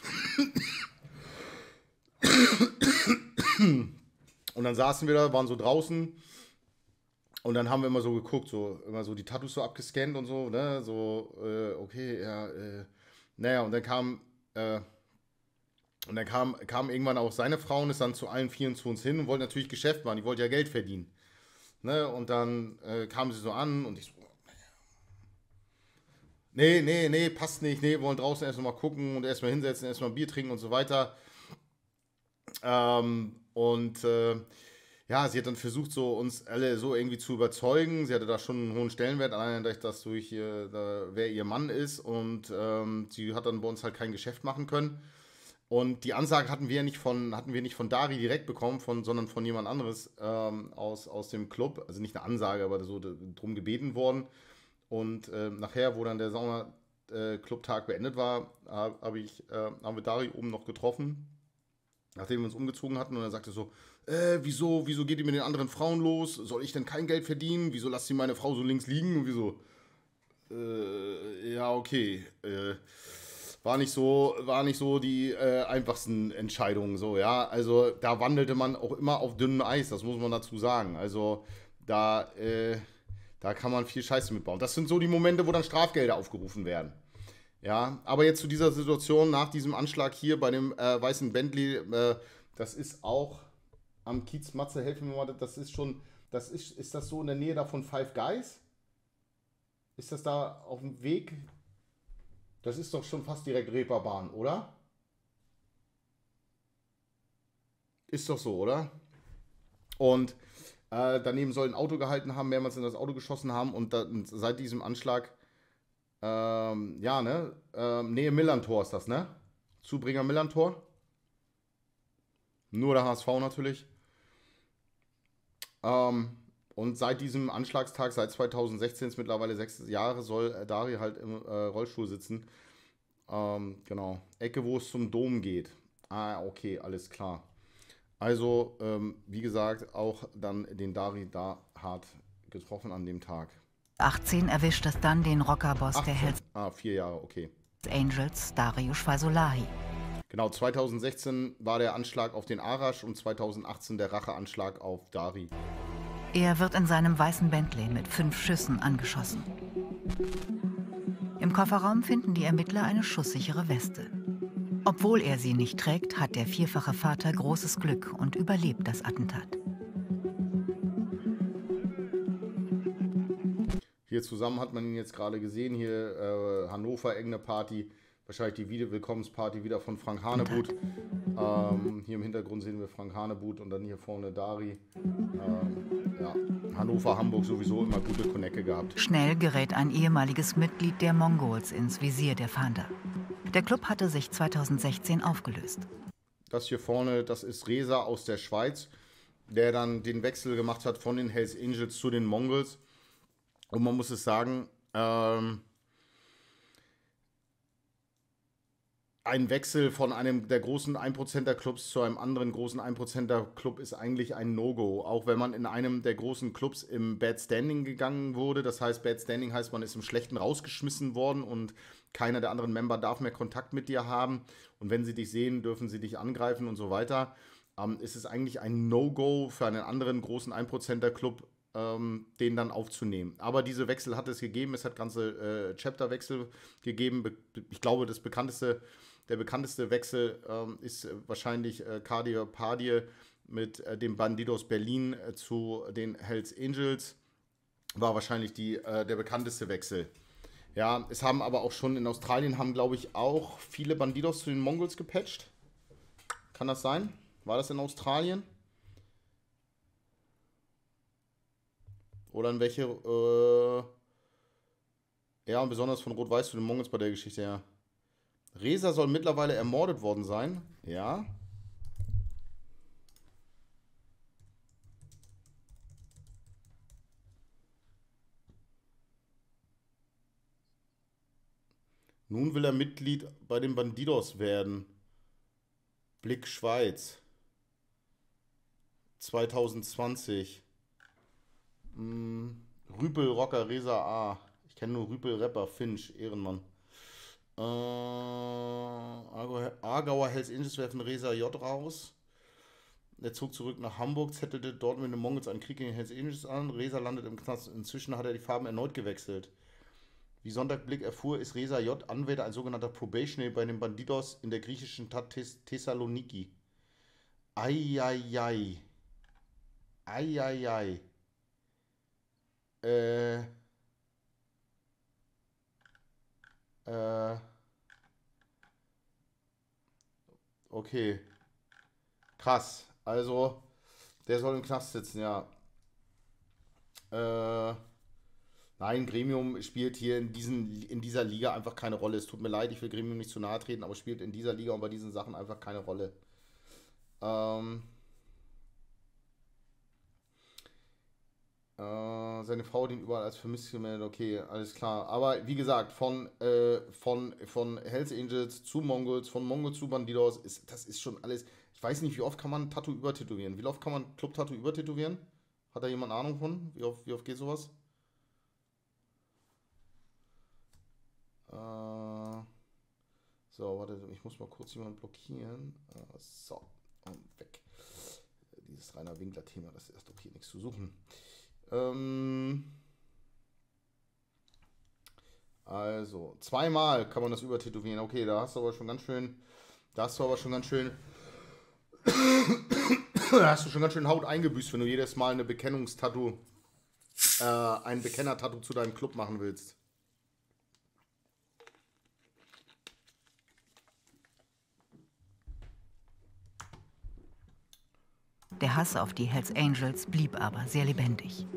Und dann saßen wir da, waren so draußen und dann haben wir immer so geguckt, so immer so die Tattoos so abgescannt und so, ne, so, äh, okay, ja, äh, naja, und dann kam, äh, und dann kam, kam irgendwann auch seine Frau und ist dann zu allen Vieren zu uns hin und wollte natürlich Geschäft machen, die wollte ja Geld verdienen, ne, und dann äh, kamen sie so an und ich so, nee, nee, nee, passt nicht, nee, wir wollen draußen erst mal gucken und erstmal hinsetzen, erstmal Bier trinken und so weiter. Ähm, und äh, ja, sie hat dann versucht, so uns alle so irgendwie zu überzeugen. Sie hatte da schon einen hohen Stellenwert, allein dadurch, dass durch ihr, da, wer ihr Mann ist. Und ähm, sie hat dann bei uns halt kein Geschäft machen können. Und die Ansage hatten wir nicht von, hatten wir nicht von Dari direkt bekommen, von, sondern von jemand anderes ähm, aus, aus dem Club. Also nicht eine Ansage, aber so drum gebeten worden. Und äh, nachher, wo dann der Sauna-Club-Tag beendet war, hab, hab ich, äh, haben wir Dari oben noch getroffen, nachdem wir uns umgezogen hatten. Und er sagte so, äh, wieso, wieso geht ihr mit den anderen Frauen los? Soll ich denn kein Geld verdienen? Wieso lasst ihr meine Frau so links liegen? Und wieso? Äh, ja, okay. Äh, war nicht so, war nicht so die äh, einfachsten Entscheidungen, so, ja. Also da wandelte man auch immer auf dünnem Eis, das muss man dazu sagen. Also da, äh, da kann man viel Scheiße mitbauen. Das sind so die Momente, wo dann Strafgelder aufgerufen werden. Ja, aber jetzt zu dieser Situation nach diesem Anschlag hier bei dem äh, weißen Bentley, äh, das ist auch am Kiez Matze, helfen wir mal, das ist schon, das ist, ist das so in der Nähe da von Five Guys? Ist das da auf dem Weg? Das ist doch schon fast direkt Reeperbahn, oder? Ist doch so, oder? Und äh, daneben soll ein Auto gehalten haben, mehrmals in das Auto geschossen haben und da, seit diesem Anschlag, ähm, ja, ne? Ähm, Nähe Millantor ist das, ne? Zubringer Millantor. Nur der H S V natürlich. Ähm, und seit diesem Anschlagstag, seit zweitausendsechzehn, ist mittlerweile sechs Jahre, soll äh, Dari halt im äh, Rollstuhl sitzen. Ähm, genau. Ecke, wo es zum Dom geht. Ah, okay, alles klar. Also, ähm, wie gesagt, auch dann den Dari da hart getroffen an dem Tag. achtzehn erwischt es dann den Rockerboss der Hells Ah, vier Jahre, okay. Angels, Dariusz Fasolahi. Genau, zweitausendsechzehn war der Anschlag auf den Arash und zweitausendachtzehn der Racheanschlag auf Dari. Er wird in seinem weißen Bentley mit fünf Schüssen angeschossen. Im Kofferraum finden die Ermittler eine schusssichere Weste. Obwohl er sie nicht trägt, hat der vierfache Vater großes Glück und überlebt das Attentat. Hier zusammen hat man ihn jetzt gerade gesehen, hier äh, Hannover, Engner Party, wahrscheinlich die Wiederwillkommensparty wieder von Frank Hanebuth. Ähm, hier im Hintergrund sehen wir Frank Hanebuth und dann hier vorne Dari. Ähm, ja, Hannover, Hamburg sowieso immer gute Konecke gehabt. Schnell gerät ein ehemaliges Mitglied der Mongols ins Visier der Fahnder. Der Club hatte sich zweitausendsechzehn aufgelöst. Das hier vorne, das ist Reza aus der Schweiz, der dann den Wechsel gemacht hat von den Hells Angels zu den Mongols. Und man muss es sagen, ähm, ein Wechsel von einem der großen ein Prozenter Clubs zu einem anderen großen ein Prozenter Club ist eigentlich ein No-Go. Auch wenn man in einem der großen Clubs im Bad Standing gegangen wurde. Das heißt, Bad Standing heißt, man ist im Schlechten rausgeschmissen worden und keiner der anderen Member darf mehr Kontakt mit dir haben. Und wenn sie dich sehen, dürfen sie dich angreifen und so weiter. Ähm, ist es eigentlich ein No-Go für einen anderen großen ein Prozenter Club, ähm, den dann aufzunehmen. Aber diese Wechsel hat es gegeben. Es hat ganze äh, Chapter-Wechsel gegeben. Be- ich glaube, das bekannteste Der bekannteste Wechsel ähm, ist äh, wahrscheinlich äh, Kadir Pardie mit äh, dem Bandidos Berlin äh, zu den Hells Angels. War wahrscheinlich die, äh, der bekannteste Wechsel. Ja, es haben aber auch schon in Australien, haben glaube ich auch viele Bandidos zu den Mongols gepatcht. Kann das sein? War das in Australien? Oder in welche, äh, ja, und besonders von Rot-Weiß zu den Mongols bei der Geschichte, ja. Reza soll mittlerweile ermordet worden sein, ja. Nun will er Mitglied bei den Bandidos werden. Blick Schweiz. zwanzig zwanzig. Hm. Rüpel Rocker Reza A. Ich kenne nur Rüpel Rapper Finch, Ehrenmann. Äh, Aargauer Hells Angels werfen Reza J raus. Er zog zurück nach Hamburg, zettelte dort mit den Mongols einen Krieg gegen Hells Angels an. Reza landet im Knast. Inzwischen hat er die Farben erneut gewechselt. Wie Sonntagblick erfuhr, ist Reza J. Anwärter, ein sogenannter Probationary bei den Bandidos in der griechischen Stadt Thess Thessaloniki. Eieiei. Eieiei. Äh. Äh. Okay. Krass. Also, der soll im Knast sitzen, ja. Äh. Nein, Gremium spielt hier in, diesen, in dieser Liga einfach keine Rolle. Es tut mir leid, ich will Gremium nicht zu nahe treten, aber spielt in dieser Liga und bei diesen Sachen einfach keine Rolle. Ähm, äh, seine Frau hat ihn überall als vermisst gemeldet, okay, alles klar. Aber wie gesagt, von, äh, von, von Hells Angels zu Mongols, von Mongols zu Bandidos, ist, das ist schon alles. Ich weiß nicht, wie oft kann man ein Tattoo übertätowieren? Wie oft kann man Club-Tattoo übertätowieren? Hat da jemand Ahnung von? Wie oft, wie oft geht sowas? Uh, so, warte, ich muss mal kurz jemanden blockieren. Uh, so, und weg. Dieses Rainer Winkler-Thema, das ist doch hier nichts zu suchen. Ähm, also, zweimal kann man das übertätowieren. Okay, da hast du aber schon ganz schön, da hast du aber schon ganz schön, da hast du schon ganz schön Haut eingebüßt, wenn du jedes Mal eine Bekennungstattoo, äh, ein Bekenner-Tattoo zu deinem Club machen willst. Der Hass auf die Hells Angels blieb aber sehr lebendig.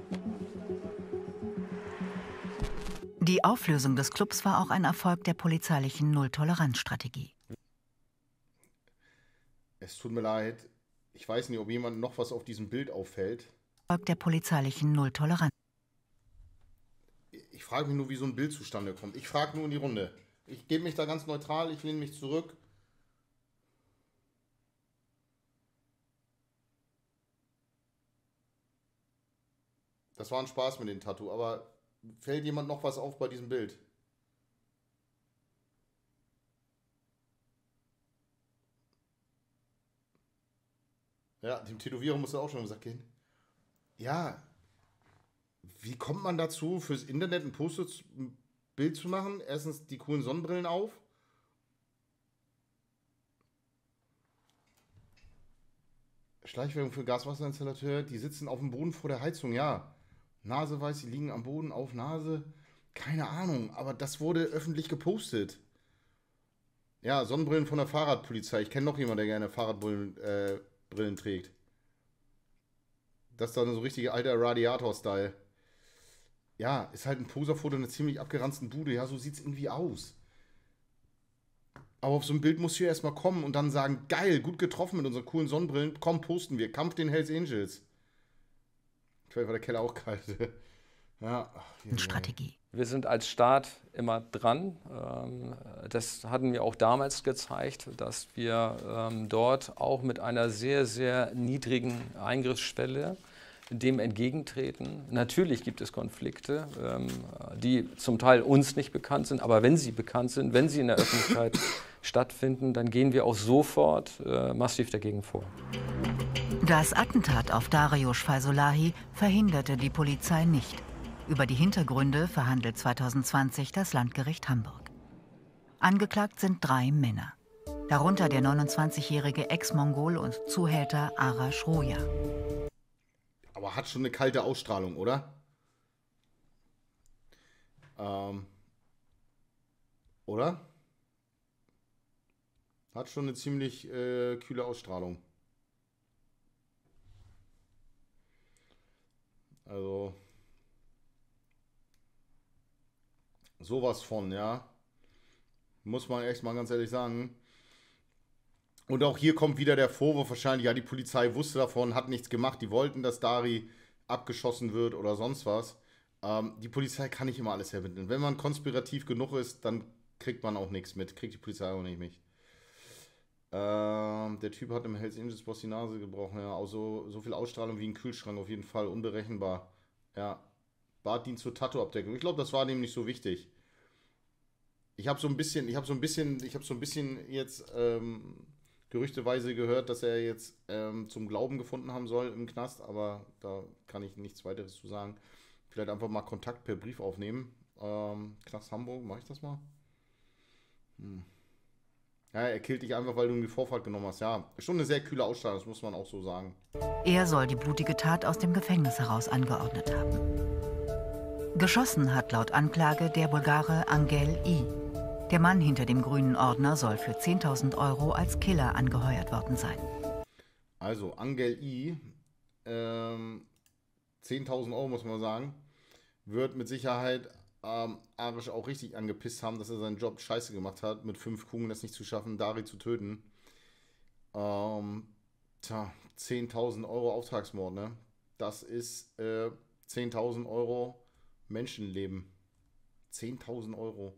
Die Auflösung des Clubs war auch ein Erfolg der polizeilichen Null-Toleranz-Strategie. Es tut mir leid, ich weiß nicht, ob jemand noch was auf diesem Bild auffällt. Erfolg der polizeilichen Null-Toleranz. Ich frage mich nur, wie so ein Bild zustande kommt. Ich frage nur in die Runde. Ich gebe mich da ganz neutral, ich lehne mich zurück. Das war ein Spaß mit dem Tattoo, aber fällt jemand noch was auf bei diesem Bild? Ja, dem Tätowierer muss er auch schon gesagt gehen. Ja, wie kommt man dazu, fürs Internet ein Post ein Bild zu machen? Erstens die coolen Sonnenbrillen auf. Schleichwerbung für Gaswasserinstallateur, die sitzen auf dem Boden vor der Heizung, ja. Nase weiß, die liegen am Boden auf Nase. Keine Ahnung, aber das wurde öffentlich gepostet. Ja, Sonnenbrillen von der Fahrradpolizei. Ich kenne noch jemanden, der gerne Fahrradbrillen äh, Brillen trägt. Das ist dann so richtige alter Radiator-Style. Ja, ist halt ein Poserfoto in einer ziemlich abgeranzten Bude. Ja, so sieht es irgendwie aus. Aber auf so ein Bild musst du ja erstmal kommen und dann sagen, geil, gut getroffen mit unseren coolen Sonnenbrillen. Komm, posten wir. Kampf den Hells Angels. Vielleicht war der Keller auch kalt. Ja. Ach, Strategie. Wir sind als Staat immer dran. Das hatten wir auch damals gezeigt, dass wir dort auch mit einer sehr, sehr niedrigen Eingriffsschwelle dem entgegentreten. Natürlich gibt es Konflikte, die zum Teil uns nicht bekannt sind, aber wenn sie bekannt sind, wenn sie in der Öffentlichkeit stattfinden, dann gehen wir auch sofort massiv dagegen vor. Das Attentat auf Dariusz Faisolahi verhinderte die Polizei nicht. Über die Hintergründe verhandelt zwanzig zwanzig das Landgericht Hamburg. Angeklagt sind drei Männer. Darunter der neunundzwanzigjährige Ex-Mongol und Zuhälter Arash Roja. Aber hat schon eine kalte Ausstrahlung, oder? Ähm. Oder? Hat schon eine ziemlich äh, kühle Ausstrahlung. Also sowas von, ja. Muss man echt mal ganz ehrlich sagen. Und auch hier kommt wieder der Vorwurf wahrscheinlich, ja, die Polizei wusste davon, hat nichts gemacht, die wollten, dass Dari abgeschossen wird oder sonst was. Ähm, die Polizei kann nicht immer alles ermitteln. Wenn man konspirativ genug ist, dann kriegt man auch nichts mit. Kriegt die Polizei auch nicht mit. Ähm, der Typ hat im Hells Angels Boss die Nase gebrochen, ja. Auch so, so viel Ausstrahlung wie ein Kühlschrank, auf jeden Fall. Unberechenbar. Ja. Baddienst zur Tattoo-Abdeckung. Ich glaube, das war dem nicht so wichtig. Ich habe so ein bisschen, ich habe so ein bisschen, ich habe so ein bisschen jetzt ähm, gerüchteweise gehört, dass er jetzt ähm, zum Glauben gefunden haben soll im Knast, aber da kann ich nichts weiteres zu sagen. Vielleicht einfach mal Kontakt per Brief aufnehmen. Ähm, Knast Hamburg, mache ich das mal? Hm. Ja, er killt dich einfach, weil du ihm die Vorfahrt genommen hast. Ja, schon eine sehr kühle Ausstrahlung, das muss man auch so sagen. Er soll die blutige Tat aus dem Gefängnis heraus angeordnet haben. Geschossen hat laut Anklage der Bulgare Angel I. Der Mann hinter dem grünen Ordner soll für zehntausend Euro als Killer angeheuert worden sein. Also, Angel I, ähm, zehntausend Euro muss man sagen, wird mit Sicherheit ähm, Arisch auch richtig angepisst haben, dass er seinen Job scheiße gemacht hat, mit fünf Kugeln das nicht zu schaffen, Dari zu töten. Ähm, tja, zehntausend Euro Auftragsmord, ne? Das ist äh, zehntausend Euro Menschenleben. zehntausend Euro.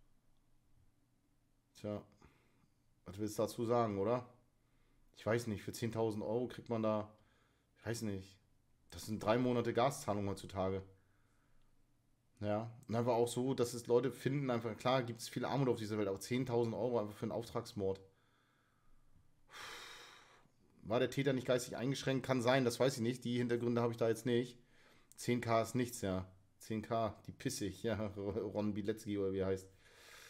Tja, was willst du dazu sagen, oder? Ich weiß nicht, für zehntausend Euro kriegt man da, ich weiß nicht, das sind drei Monate Gaszahlung heutzutage. Ja, und einfach auch so, dass es Leute finden, einfach, klar gibt es viel Armut auf dieser Welt, aber zehntausend Euro einfach für einen Auftragsmord. War der Täter nicht geistig eingeschränkt? Kann sein, das weiß ich nicht, die Hintergründe habe ich da jetzt nicht. zehn K ist nichts, ja. zehn K, die pissig, ja, Ron Bilecki oder wie er heißt.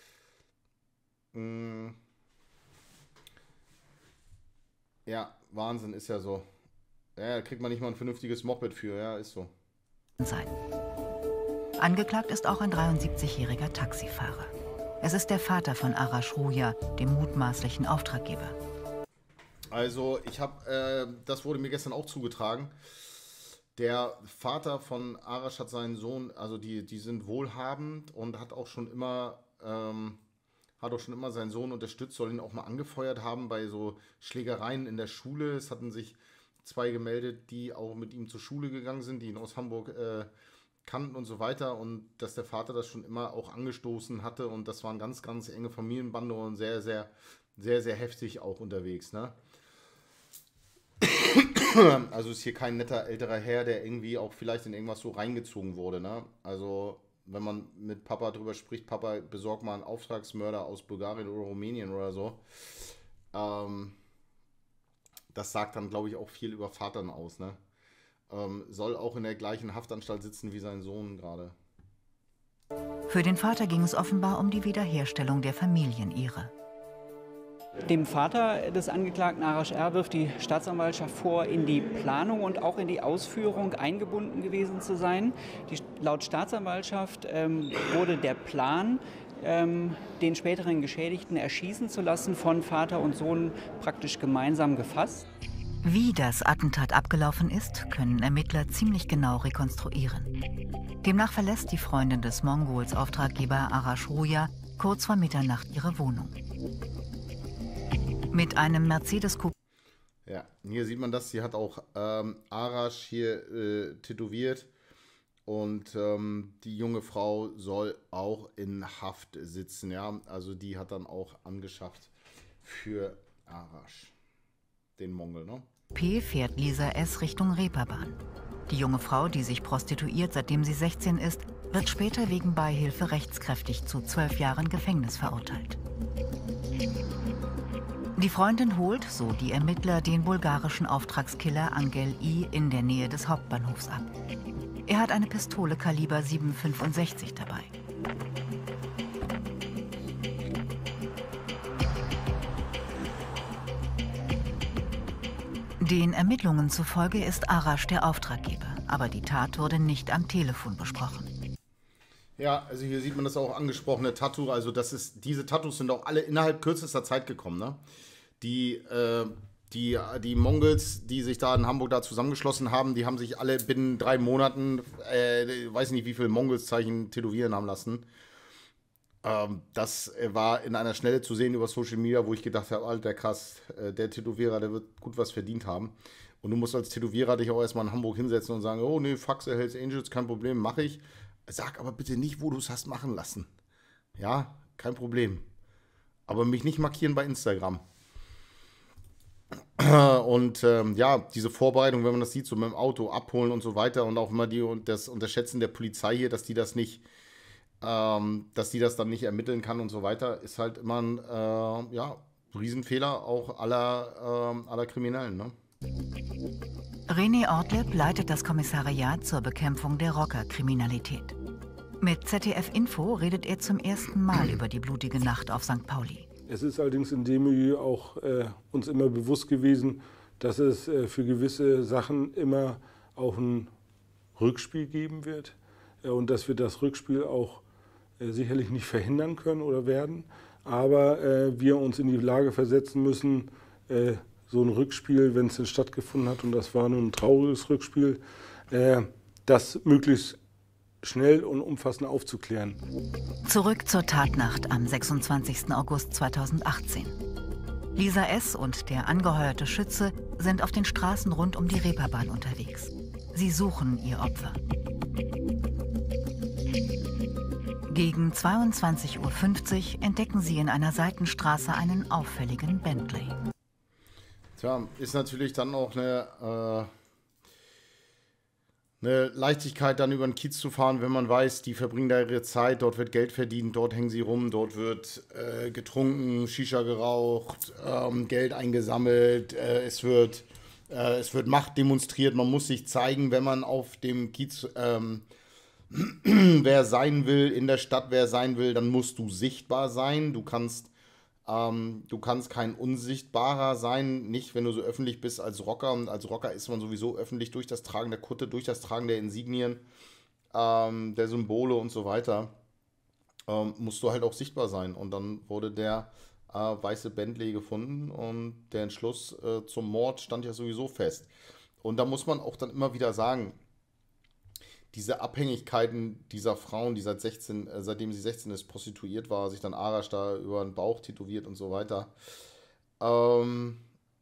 Ja, Wahnsinn, ist ja so. Ja, da kriegt man nicht mal ein vernünftiges Moped für, ja, ist so. Sein. Angeklagt ist auch ein dreiundsiebzigjähriger Taxifahrer. Es ist der Vater von Arash Ruja, dem mutmaßlichen Auftraggeber. Also, ich habe, äh, das wurde mir gestern auch zugetragen. Der Vater von Arash hat seinen Sohn, also die, die sind wohlhabend und hat auch schon immer, ähm, hat auch schon immer seinen Sohn unterstützt, soll ihn auch mal angefeuert haben bei so Schlägereien in der Schule. Es hatten sich zwei gemeldet, die auch mit ihm zur Schule gegangen sind, die ihn aus Hamburg äh, kannten und so weiter. Und dass der Vater das schon immer auch angestoßen hatte. Und das war eine ganz, ganz enge Familienbande und sehr, sehr, sehr, sehr heftig auch unterwegs, ne? Also ist hier kein netter älterer Herr, der irgendwie auch vielleicht in irgendwas so reingezogen wurde, ne? Also wenn man mit Papa drüber spricht, Papa, besorg mal einen Auftragsmörder aus Bulgarien oder Rumänien oder so. Ähm, das sagt dann, glaube ich, auch viel über Vatern aus, ne? Ähm, soll auch in der gleichen Haftanstalt sitzen wie sein Sohn gerade. Für den Vater ging es offenbar um die Wiederherstellung der Familienehre. Dem Vater des Angeklagten Arash R. wirft die Staatsanwaltschaft vor, in die Planung und auch in die Ausführung eingebunden gewesen zu sein. Die, laut Staatsanwaltschaft ähm, wurde der Plan, ähm, den späteren Geschädigten erschießen zu lassen, von Vater und Sohn praktisch gemeinsam gefasst. Wie das Attentat abgelaufen ist, können Ermittler ziemlich genau rekonstruieren. Demnach verlässt die Freundin des Mongols Auftraggeber Arash Ruja kurz vor Mitternacht ihre Wohnung. Mit einem Mercedes-Coupé. Ja, hier sieht man das. Sie hat auch ähm, Arash hier äh, tätowiert. Und ähm, die junge Frau soll auch in Haft sitzen. Ja, also die hat dann auch angeschafft für Arash, den Mongol, ne? P fährt Lisa S. Richtung Reeperbahn. Die junge Frau, die sich prostituiert, seitdem sie sechzehn ist, wird später wegen Beihilfe rechtskräftig zu zwölf Jahren Gefängnis verurteilt. Die Freundin holt, so die Ermittler, den bulgarischen Auftragskiller Angel I. in der Nähe des Hauptbahnhofs ab. Er hat eine Pistole Kaliber sieben fünfundsechzig dabei. Den Ermittlungen zufolge ist Arash der Auftraggeber, aber die Tat wurde nicht am Telefon besprochen. Ja, also hier sieht man das auch angesprochene Tattoo. Also das ist, diese Tattoos sind auch alle innerhalb kürzester Zeit gekommen, ne? Die, äh, die, die Mongols, die sich da in Hamburg da zusammengeschlossen haben, die haben sich alle binnen drei Monaten, äh, weiß nicht wie viele Mongols-Zeichen tätowieren haben lassen. Ähm, das war in einer Schnelle zu sehen über Social Media, wo ich gedacht habe, Alter, krass, äh, der Tätowierer, der wird gut was verdient haben. Und du musst als Tätowierer dich auch erstmal in Hamburg hinsetzen und sagen, oh nee, Faxe, Hells Angels, kein Problem, mache ich. Sag aber bitte nicht, wo du es hast machen lassen. Ja, kein Problem. Aber mich nicht markieren bei Instagram. Und ähm, ja, diese Vorbereitung, wenn man das sieht, so mit dem Auto abholen und so weiter und auch immer die und das Unterschätzen der Polizei hier, dass die das nicht, ähm, dass die das dann nicht ermitteln kann und so weiter, ist halt immer ein äh, ja, Riesenfehler auch aller, äh, aller Kriminellen. Ne? René Ortleb leitet das Kommissariat zur Bekämpfung der Rockerkriminalität. Mit Z D F Info redet er zum ersten Mal über die blutige Nacht auf Sankt Pauli. Es ist allerdings in dem Milieu auch äh, uns immer bewusst gewesen, dass es äh, für gewisse Sachen immer auch ein Rückspiel geben wird äh, und dass wir das Rückspiel auch äh, sicherlich nicht verhindern können oder werden, aber äh, wir uns in die Lage versetzen müssen, äh, so ein Rückspiel, wenn es denn stattgefunden hat, und das war nun ein trauriges Rückspiel, äh, das möglichst schnell und umfassend aufzuklären. Zurück zur Tatnacht am sechsundzwanzigsten August zweitausendachtzehn. Lisa S. und der angeheuerte Schütze sind auf den Straßen rund um die Reeperbahn unterwegs. Sie suchen ihr Opfer. Gegen zweiundzwanzig Uhr fünfzig entdecken sie in einer Seitenstraße einen auffälligen Bentley. Tja, ist natürlich dann auch eine... Äh Eine Leichtigkeit, dann über den Kiez zu fahren, wenn man weiß, die verbringen da ihre Zeit, dort wird Geld verdient, dort hängen sie rum, dort wird äh, getrunken, Shisha geraucht, ähm, Geld eingesammelt, äh, es, wird, äh, es wird Macht demonstriert, man muss sich zeigen, wenn man auf dem Kiez, ähm, wer sein will, in der Stadt wer sein will, dann musst du sichtbar sein, du kannst Ähm, du kannst kein Unsichtbarer sein, nicht wenn du so öffentlich bist als Rocker. Und als Rocker ist man sowieso öffentlich durch das Tragen der Kutte, durch das Tragen der Insignien, ähm, der Symbole und so weiter. Ähm, musst du halt auch sichtbar sein. Und dann wurde der äh, weiße Bentley gefunden und der Entschluss äh, zum Mord stand ja sowieso fest. Und da muss man auch dann immer wieder sagen, diese Abhängigkeiten dieser Frauen, die seit sechzehn, äh, seitdem sie sechzehn ist, prostituiert war, sich dann Arash da über den Bauch tätowiert und so weiter. Ähm,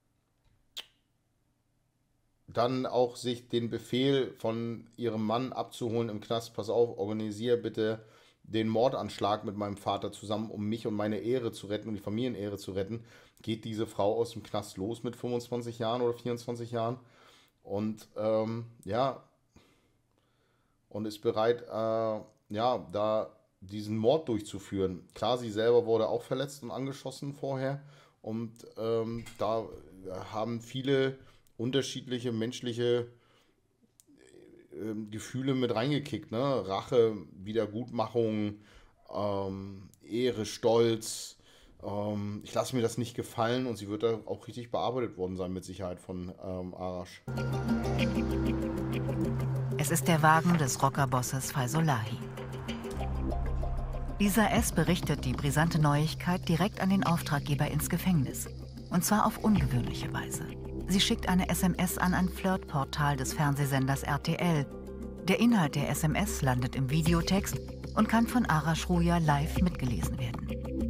dann auch sich den Befehl von ihrem Mann abzuholen im Knast, pass auf, organisiere bitte den Mordanschlag mit meinem Vater zusammen, um mich und meine Ehre zu retten und die Familienehre zu retten, geht diese Frau aus dem Knast los mit fünfundzwanzig Jahren oder vierundzwanzig Jahren und ähm, ja, und ist bereit, äh, ja, da diesen Mord durchzuführen. Klar, sie selber wurde auch verletzt und angeschossen vorher. Und ähm, da haben viele unterschiedliche menschliche äh, Gefühle mit reingekickt. Ne? Rache, Wiedergutmachung, ähm, Ehre, Stolz. Ähm, ich lasse mir das nicht gefallen und sie wird da auch richtig bearbeitet worden sein, mit Sicherheit von ähm, Arash. Es ist der Wagen des Rockerbosses Faisolahi. Lisa S. berichtet die brisante Neuigkeit direkt an den Auftraggeber ins Gefängnis. Und zwar auf ungewöhnliche Weise. Sie schickt eine S M S an ein Flirtportal des Fernsehsenders R T L. Der Inhalt der S M S landet im Videotext und kann von Arash Ruja live mitgelesen werden.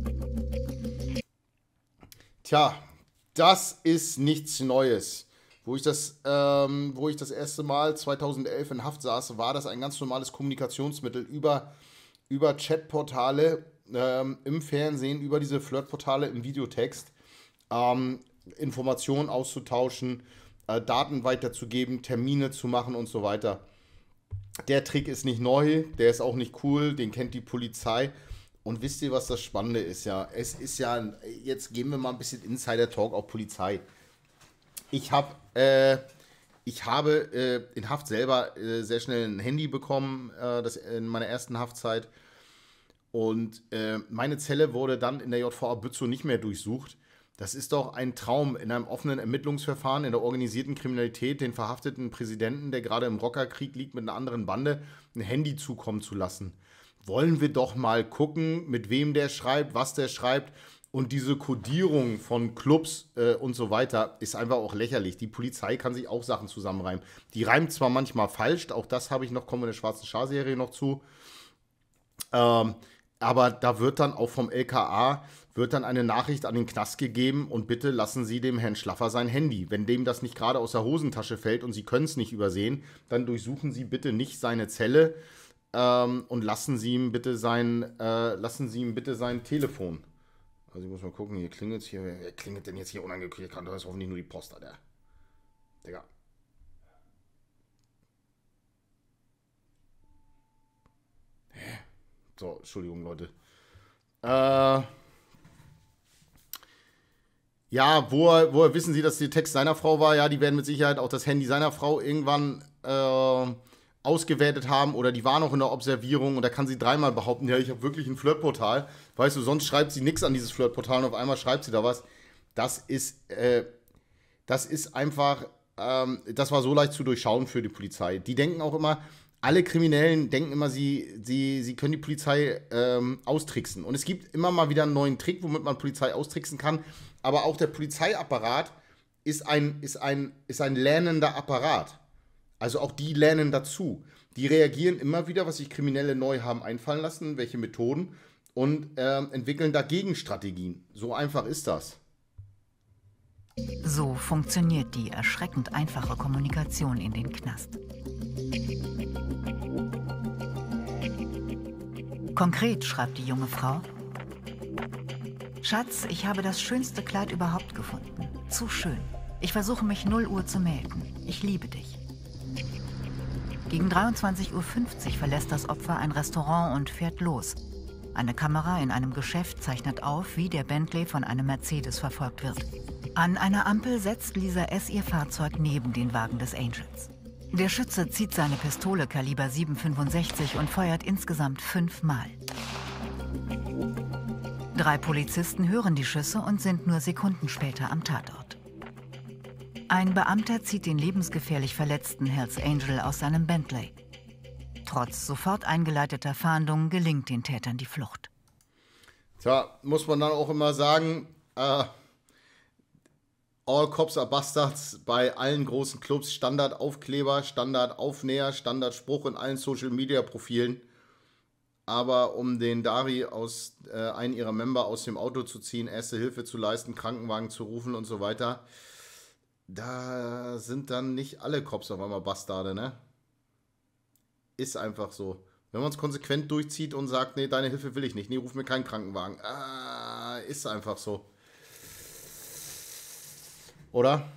Tja, das ist nichts Neues. Wo ich, das, ähm, wo ich das erste Mal zweitausendelf in Haft saß, war das ein ganz normales Kommunikationsmittel über, über Chatportale ähm, im Fernsehen, über diese Flirtportale im Videotext, ähm, Informationen auszutauschen, äh, Daten weiterzugeben, Termine zu machen und so weiter. Der Trick ist nicht neu, der ist auch nicht cool, den kennt die Polizei. Und wisst ihr, was das Spannende ist? Ja, es ist ja, jetzt geben wir mal ein bisschen Insider-Talk auf Polizei. Ich, hab, äh, ich habe äh, in Haft selber äh, sehr schnell ein Handy bekommen, äh, das in meiner ersten Haftzeit. Und äh, meine Zelle wurde dann in der J V A Bützow nicht mehr durchsucht. Das ist doch ein Traum, in einem offenen Ermittlungsverfahren in der organisierten Kriminalität den verhafteten Präsidenten, der gerade im Rockerkrieg liegt, mit einer anderen Bande ein Handy zukommen zu lassen. Wollen wir doch mal gucken, mit wem der schreibt, was der schreibt Und diese Kodierung von Clubs äh, und so weiter ist einfach auch lächerlich. Die Polizei kann sich auch Sachen zusammenreimen. Die reimt zwar manchmal falsch, auch das habe ich noch, kommen wir in der Schwarzen Schar-Serie noch zu. Ähm, aber da wird dann auch vom L K A wird dann eine Nachricht an den Knast gegeben und bitte lassen Sie dem Herrn Schlaffer sein Handy. Wenn dem das nicht gerade aus der Hosentasche fällt und Sie können es nicht übersehen, dann durchsuchen Sie bitte nicht seine Zelle ähm, und lassen Sie ihm bitte sein, äh, lassen Sie ihm bitte sein Telefon. Also ich muss mal gucken, hier klingelt es hier. Wer klingelt denn jetzt hier unangekündigt? Das ist hoffentlich nur die Post, Alter. Digga. Hä? So, Entschuldigung, Leute. Äh. Ja, woher, woher wissen Sie, dass der Text seiner Frau war? Ja, die werden mit Sicherheit auch das Handy seiner Frau irgendwann äh, ausgewertet haben oder die war noch in der Observierung und da kann sie dreimal behaupten, ja, ich habe wirklich ein Flirtportal. Weißt du, sonst schreibt sie nichts an dieses Flirtportal und auf einmal schreibt sie da was. Das ist, äh, das ist einfach, ähm, das war so leicht zu durchschauen für die Polizei. Die denken auch immer, alle Kriminellen denken immer, sie, sie, sie können die Polizei ähm, austricksen. Und es gibt immer mal wieder einen neuen Trick, womit man Polizei austricksen kann. Aber auch der Polizeiapparat ist ein, ist ein, ist ein lernender Apparat. Also auch die lernen dazu. Die reagieren immer wieder, was sich Kriminelle neu haben einfallen lassen, welche Methoden und äh, entwickeln dagegen Strategien. So einfach ist das. So funktioniert die erschreckend einfache Kommunikation in den Knast. Konkret schreibt die junge Frau: Schatz, ich habe das schönste Kleid überhaupt gefunden. Zu schön. Ich versuche mich null Uhr zu melden. Ich liebe dich. Gegen dreiundzwanzig Uhr fünfzig verlässt das Opfer ein Restaurant und fährt los. Eine Kamera in einem Geschäft zeichnet auf, wie der Bentley von einem Mercedes verfolgt wird. An einer Ampel setzt Lisa S. ihr Fahrzeug neben den Wagen des Angels. Der Schütze zieht seine Pistole Kaliber sieben fünfundsechzig und feuert insgesamt fünfmal. Drei Polizisten hören die Schüsse und sind nur Sekunden später am Tatort. Ein Beamter zieht den lebensgefährlich verletzten Hells Angel aus seinem Bentley. Trotz sofort eingeleiteter Fahndung gelingt den Tätern die Flucht. Tja, muss man dann auch immer sagen, äh, all cops are bastards bei allen großen Clubs. Standardaufkleber, Standardaufnäher, Standardspruch in allen Social-Media-Profilen. Aber um den Dari aus äh, einen ihrer Member aus dem Auto zu ziehen, erste Hilfe zu leisten, Krankenwagen zu rufen und so weiter, da sind dann nicht alle Cops auf einmal Bastarde, ne? Ist einfach so. Wenn man es konsequent durchzieht und sagt, nee, deine Hilfe will ich nicht, nee, ruf mir keinen Krankenwagen. Ah, ist einfach so. Oder?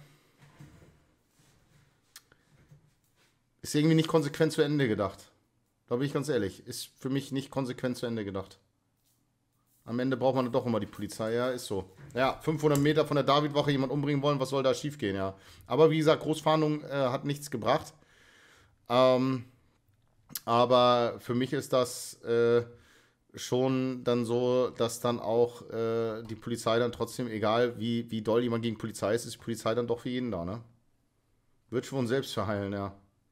Ist irgendwie nicht konsequent zu Ende gedacht. Da bin ich ganz ehrlich. Ist für mich nicht konsequent zu Ende gedacht. Am Ende braucht man doch immer die Polizei. Ja, ist so. Ja, fünfhundert Meter von der Davidwache jemand umbringen wollen, was soll da schief gehen, ja. Aber wie gesagt, Großfahndung äh, hat nichts gebracht. Ähm, aber für mich ist das äh, schon dann so, dass dann auch äh, die Polizei dann trotzdem, egal wie, wie doll jemand gegen Polizei ist, ist die Polizei dann doch für jeden da, ne? Wird schon selbst verheilen, ja.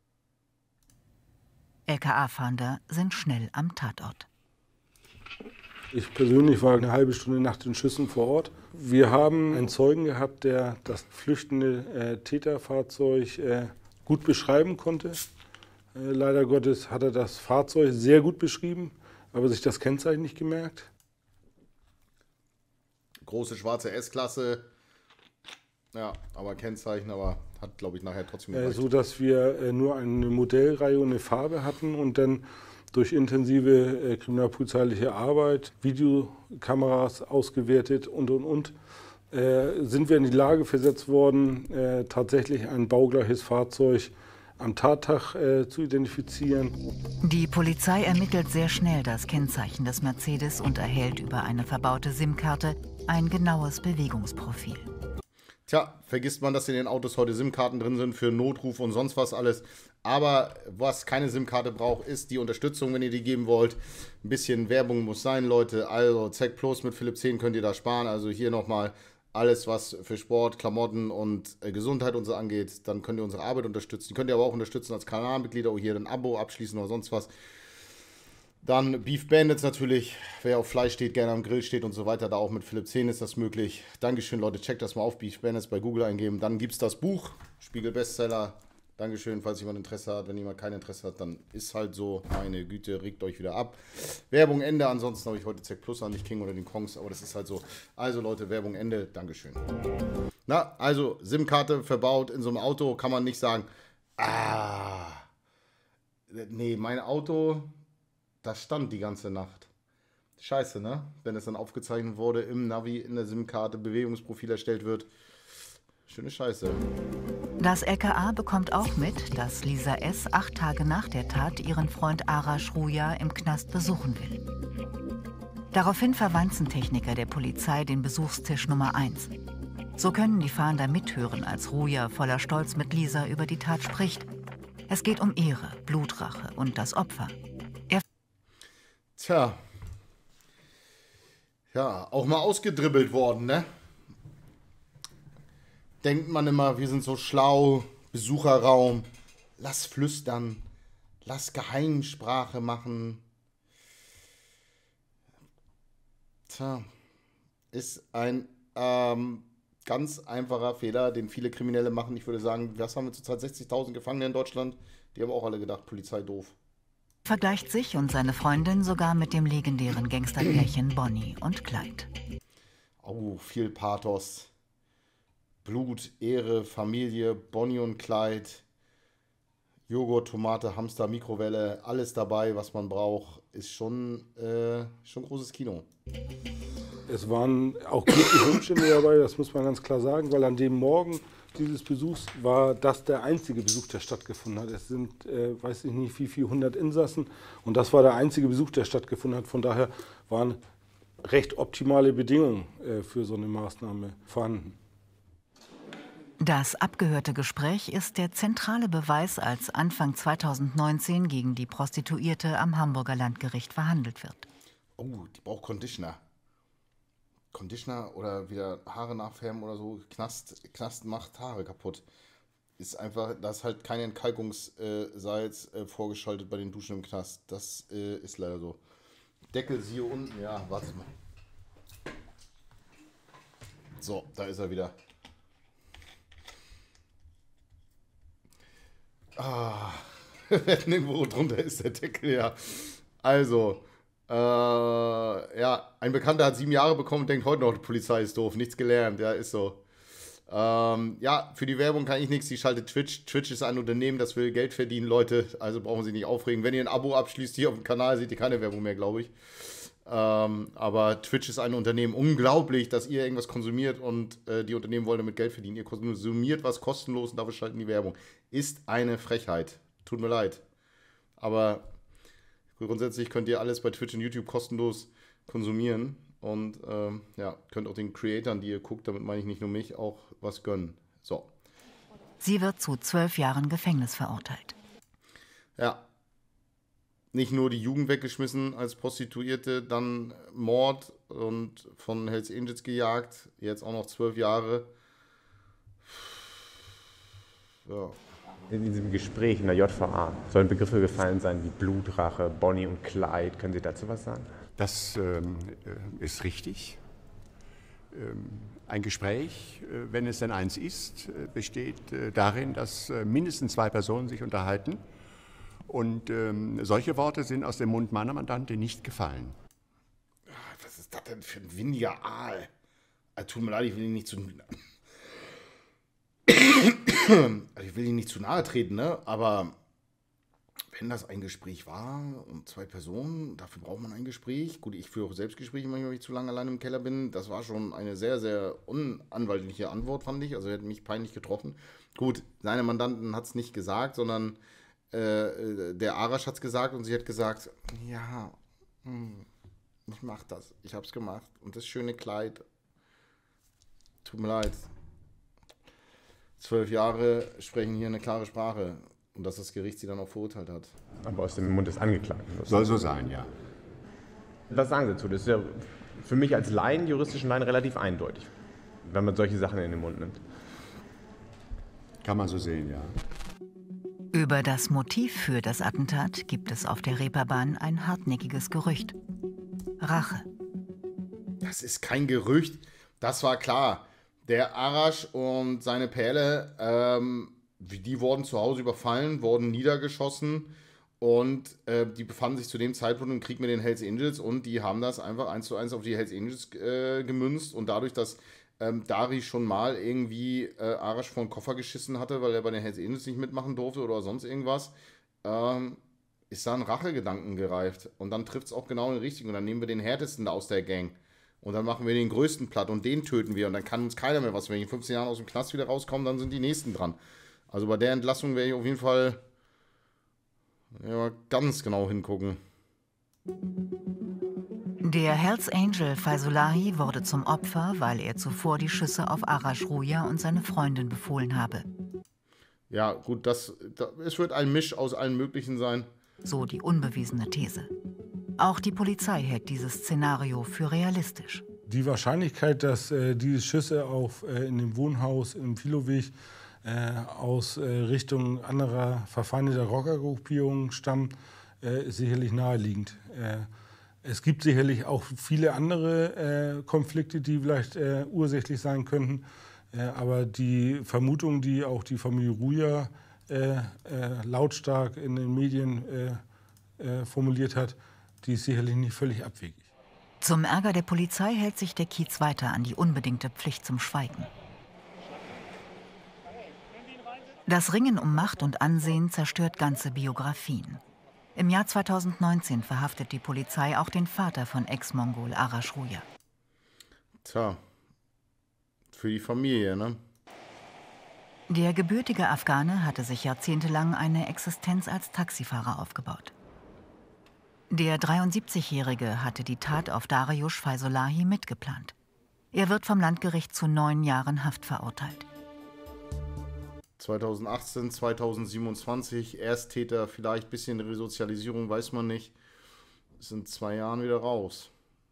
L K A-Fahnder sind schnell am Tatort. Ich persönlich war eine halbe Stunde nach den Schüssen vor Ort. Wir haben einen Zeugen gehabt, der das flüchtende äh, Täterfahrzeug äh, gut beschreiben konnte. Äh, leider Gottes hat er das Fahrzeug sehr gut beschrieben, aber sich das Kennzeichen nicht gemerkt. Große schwarze S-Klasse. Ja, aber Kennzeichen, aber hat, glaube ich, nachher trotzdem gereicht. Äh, so dass wir äh, nur eine Modellreihe und eine Farbe hatten und dann durch intensive äh, kriminalpolizeiliche Arbeit, Videokameras ausgewertet und, und, und, äh, sind wir in die Lage versetzt worden, äh, tatsächlich ein baugleiches Fahrzeug am Tattag äh, zu identifizieren. Die Polizei ermittelt sehr schnell das Kennzeichen des Mercedes und erhält über eine verbaute SIM-Karte ein genaues Bewegungsprofil. Tja, vergisst man, dass in den Autos heute SIM-Karten drin sind für Notruf und sonst was alles. Aber was keine SIM-Karte braucht, ist die Unterstützung, wenn ihr die geben wollt. Ein bisschen Werbung muss sein, Leute. Also Z Plus mit Philipp zehn könnt ihr da sparen. Also hier nochmal alles, was für Sport, Klamotten und äh, Gesundheit und so angeht. Dann könnt ihr unsere Arbeit unterstützen. Die könnt ihr aber auch unterstützen als Kanalmitglieder oder hier ein Abo abschließen oder sonst was. Dann Beef Bandits natürlich, wer auf Fleisch steht, gerne am Grill steht und so weiter, da auch mit Philipp zehn ist das möglich. Dankeschön, Leute, checkt das mal auf, Beef Bandits bei Google eingeben. Dann gibt es das Buch, Spiegel Bestseller. Dankeschön, falls jemand Interesse hat. Wenn jemand kein Interesse hat, dann ist halt so. Meine Güte, regt euch wieder ab. Werbung Ende, ansonsten habe ich heute Z Plus an, nicht King oder den Kongs, aber das ist halt so. Also Leute, Werbung Ende, Dankeschön. Na, also SIM-Karte verbaut in so einem Auto, kann man nicht sagen, ah, nee, mein Auto... Das stand die ganze Nacht. Scheiße, ne? Wenn es dann aufgezeichnet wurde, im Navi, in der SIM-Karte, Bewegungsprofil erstellt wird. Schöne Scheiße. Das L K A bekommt auch mit, dass Lisa S. acht Tage nach der Tat ihren Freund Arash Ruja im Knast besuchen will. Daraufhin verwanzen Techniker der Polizei den Besuchstisch Nummer eins. So können die Fahnder mithören, als Ruja voller Stolz mit Lisa über die Tat spricht. Es geht um Ehre, Blutrache und das Opfer. Tja, ja, auch mal ausgedribbelt worden, ne? Denkt man immer, wir sind so schlau, Besucherraum, lass flüstern, lass Geheimsprache machen. Tja, ist ein ähm, ganz einfacher Fehler, den viele Kriminelle machen. Ich würde sagen, was haben wir zurzeit, sechzigtausend Gefangene in Deutschland? Die haben auch alle gedacht, Polizei doof. Vergleicht sich und seine Freundin sogar mit dem legendären Gangsterpärchen Bonnie und Clyde. Oh, viel Pathos. Blut, Ehre, Familie, Bonnie und Clyde. Joghurt, Tomate, Hamster, Mikrowelle, alles dabei, was man braucht. Ist schon, äh, schon großes Kino. Es waren auch glückliche Umstände dabei, das muss man ganz klar sagen, weil an dem Morgen dieses Besuchs war das der einzige Besuch, der stattgefunden hat. Es sind, äh, weiß ich nicht, wie viel hundert Insassen und das war der einzige Besuch, der stattgefunden hat. Von daher waren recht optimale Bedingungen äh, für so eine Maßnahme vorhanden. Das abgehörte Gespräch ist der zentrale Beweis, als Anfang zweitausendneunzehn gegen die Prostituierte am Hamburger Landgericht verhandelt wird. Oh, die braucht Conditioner. Conditioner oder wieder Haare nachfärben oder so. Knast, Knast macht Haare kaputt. Ist einfach, da ist halt kein Entkalkungssalz äh, vorgeschaltet bei den Duschen im Knast. Das äh, ist leider so. Deckel siehe unten. Ja, warte mal. So, da ist er wieder. Ah, irgendwo drunter ist der Deckel, ja. Also, äh, ja, ein Bekannter hat sieben Jahre bekommen und denkt heute noch, die Polizei ist doof, nichts gelernt, ja, ist so. Ähm, ja, für die Werbung kann ich nichts, die schaltet Twitch. Twitch ist ein Unternehmen, das will Geld verdienen, Leute, also brauchen Sie nicht aufregen. Wenn ihr ein Abo abschließt hier auf dem Kanal, seht ihr keine Werbung mehr, glaube ich. Ähm, aber Twitch ist ein Unternehmen, unglaublich, dass ihr irgendwas konsumiert und äh, die Unternehmen wollen damit Geld verdienen. Ihr konsumiert was kostenlos und dafür schalten die Werbung. Ist eine Frechheit. Tut mir leid. Aber grundsätzlich könnt ihr alles bei Twitch und YouTube kostenlos konsumieren und ähm, ja, könnt auch den Creatoren, die ihr guckt, damit meine ich nicht nur mich, auch was gönnen. So. Sie wird zu zwölf Jahren Gefängnis verurteilt. Ja. Nicht nur die Jugend weggeschmissen als Prostituierte, dann Mord und von Hells Angels gejagt, jetzt auch noch zwölf Jahre. Ja. In diesem Gespräch in der J V A sollen Begriffe gefallen sein wie Blutrache, Bonnie und Clyde. Können Sie dazu was sagen? Das ähm, ist richtig. Ähm, ein Gespräch, äh, wenn es denn eins ist, äh, besteht äh, darin, dass äh, mindestens zwei Personen sich unterhalten. Und ähm, solche Worte sind aus dem Mund meiner Mandantin nicht gefallen. Was ist das denn für ein windiger Aal? Also, tut mir leid, ich will ihn nicht zu... also ich will Ihnen nicht zu nahe treten, ne? Aber wenn das ein Gespräch war und zwei Personen, dafür braucht man ein Gespräch. Gut, ich führe auch Selbstgespräche, manchmal, wenn ich zu lange alleine im Keller bin. Das war schon eine sehr, sehr unanwaltliche Antwort, fand ich. Also er hat mich peinlich getroffen. Gut, seine Mandanten hat es nicht gesagt, sondern äh, der Arash hat es gesagt und sie hat gesagt, ja, hm, ich mach das. Ich hab's gemacht. Und das schöne Kleid. Tut mir leid. Zwölf Jahre sprechen hier eine klare Sprache und dass das Gericht sie dann auch verurteilt hat. Aber aus dem Mund des Angeklagten. Soll so sein, ja. Was sagen Sie dazu? Das ist ja für mich als Laien, juristischen Laien, relativ eindeutig, wenn man solche Sachen in den Mund nimmt. Kann man so sehen, ja. Über das Motiv für das Attentat gibt es auf der Reeperbahn ein hartnäckiges Gerücht. Rache. Das ist kein Gerücht, das war klar. Der Arash und seine Perle, ähm, die wurden zu Hause überfallen, wurden niedergeschossen und äh, die befanden sich zu dem Zeitpunkt im Krieg mit den Hells Angels und die haben das einfach eins zu eins auf die Hells Angels äh, gemünzt und dadurch, dass ähm, Dari schon mal irgendwie äh, Arash vor den Koffer geschissen hatte, weil er bei den Hells Angels nicht mitmachen durfte oder sonst irgendwas, ähm, ist da ein Rachegedanken gereift und dann trifft es auch genau den richtigen und dann nehmen wir den härtesten da aus der Gang. Und dann machen wir den größten platt und den töten wir. Und dann kann uns keiner mehr was. Wenn ich in fünfzehn Jahren aus dem Knast wieder rauskomme, dann sind die Nächsten dran. Also bei der Entlassung werde ich auf jeden Fall ja, ganz genau hingucken. Der Hells Angel Faisulahi wurde zum Opfer, weil er zuvor die Schüsse auf Arash Ruja und seine Freundin befohlen habe. Ja, gut, das, das, es wird ein Misch aus allen Möglichen sein. So die unbewiesene These. Auch die Polizei hält dieses Szenario für realistisch. Die Wahrscheinlichkeit, dass äh, diese Schüsse auf, äh, in dem Wohnhaus im Filoweg äh, aus äh, Richtung anderer verfeindeter Rockergruppierungen stammen, äh, ist sicherlich naheliegend. Äh, es gibt sicherlich auch viele andere äh, Konflikte, die vielleicht äh, ursächlich sein könnten. Äh, aber die Vermutung, die auch die Familie Ruja äh, äh, lautstark in den Medien äh, äh, formuliert hat, die ist sicherlich nicht völlig abwegig. Zum Ärger der Polizei hält sich der Kiez weiter an die unbedingte Pflicht zum Schweigen. Das Ringen um Macht und Ansehen zerstört ganze Biografien. Im Jahr zweitausendneunzehn verhaftet die Polizei auch den Vater von Ex-Mongol Arash Ruja. Tja, für die Familie, ne? Der gebürtige Afghane hatte sich jahrzehntelang eine Existenz als Taxifahrer aufgebaut. Der dreiundsiebzigjährige hatte die Tat auf Dariush Faisulahi mitgeplant. Er wird vom Landgericht zu neun Jahren Haft verurteilt. zweitausendachtzehn, zweitausendsiebenundzwanzig, Ersttäter, vielleicht ein bisschen Resozialisierung, weiß man nicht. Sind zwei Jahren wieder raus.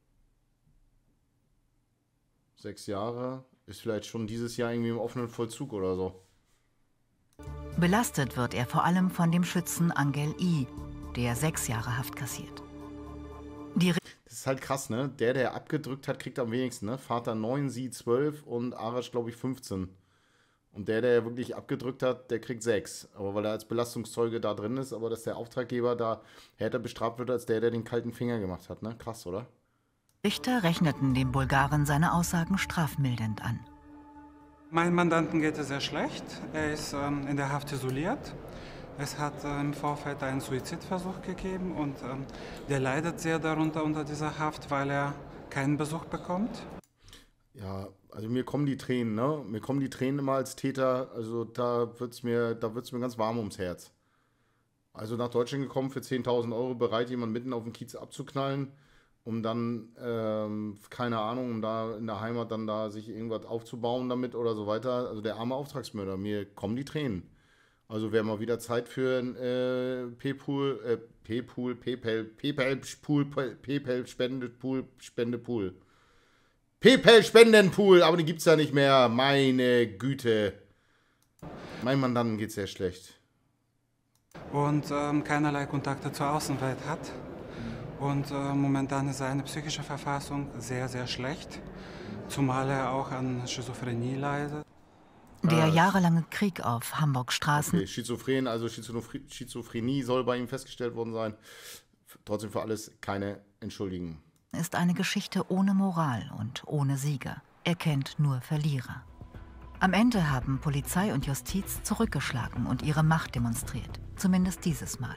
Sechs Jahre, ist vielleicht schon dieses Jahr irgendwie im offenen Vollzug oder so. Belastet wird er vor allem von dem Schützen Angel I., der sechs Jahre Haft kassiert. Die das ist halt krass, ne? Der, der abgedrückt hat, kriegt am wenigsten, ne? Vater neun, sie zwölf und Arash, glaube ich, fünfzehn. Und der, der wirklich abgedrückt hat, der kriegt sechs. Aber weil er als Belastungszeuge da drin ist, aber dass der Auftraggeber da härter bestraft wird, als der, der den kalten Finger gemacht hat, ne? Krass, oder? Richter rechneten dem Bulgaren seine Aussagen strafmildernd an. Meinem Mandanten geht es sehr schlecht. Er ist ähm, in der Haft isoliert. Es hat äh, im Vorfeld einen Suizidversuch gegeben und ähm, der leidet sehr darunter unter dieser Haft, weil er keinen Besuch bekommt. Ja, also mir kommen die Tränen, ne? Mir kommen die Tränen immer als Täter, also da wird es mir, da wird's mir ganz warm ums Herz. Also nach Deutschland gekommen für zehntausend Euro, bereit, jemanden mitten auf den Kiez abzuknallen, um dann, ähm, keine Ahnung, um da in der Heimat dann da sich irgendwas aufzubauen damit oder so weiter. Also der arme Auftragsmörder, mir kommen die Tränen. Also wäre mal wieder Zeit für ein äh, P-Pool, äh, P-Pool, PayPal, PayPal-Pool, PayPal-Spendepool, Spendepool. PayPal-Spendenpool, aber den gibt's ja nicht mehr. Meine Güte. Meinem Mandanten geht's sehr schlecht. Und ähm, keinerlei Kontakte zur Außenwelt hat. Und äh, momentan ist seine psychische Verfassung sehr, sehr schlecht. Zumal er auch an Schizophrenie leidet. Der jahrelange Krieg auf Hamburgs Straßen. Okay, Schizophren, also Schizophrenie soll bei ihm festgestellt worden sein. Trotzdem für alles keine Entschuldigung. Ist eine Geschichte ohne Moral und ohne Sieger. Er kennt nur Verlierer. Am Ende haben Polizei und Justiz zurückgeschlagen und ihre Macht demonstriert. Zumindest dieses Mal.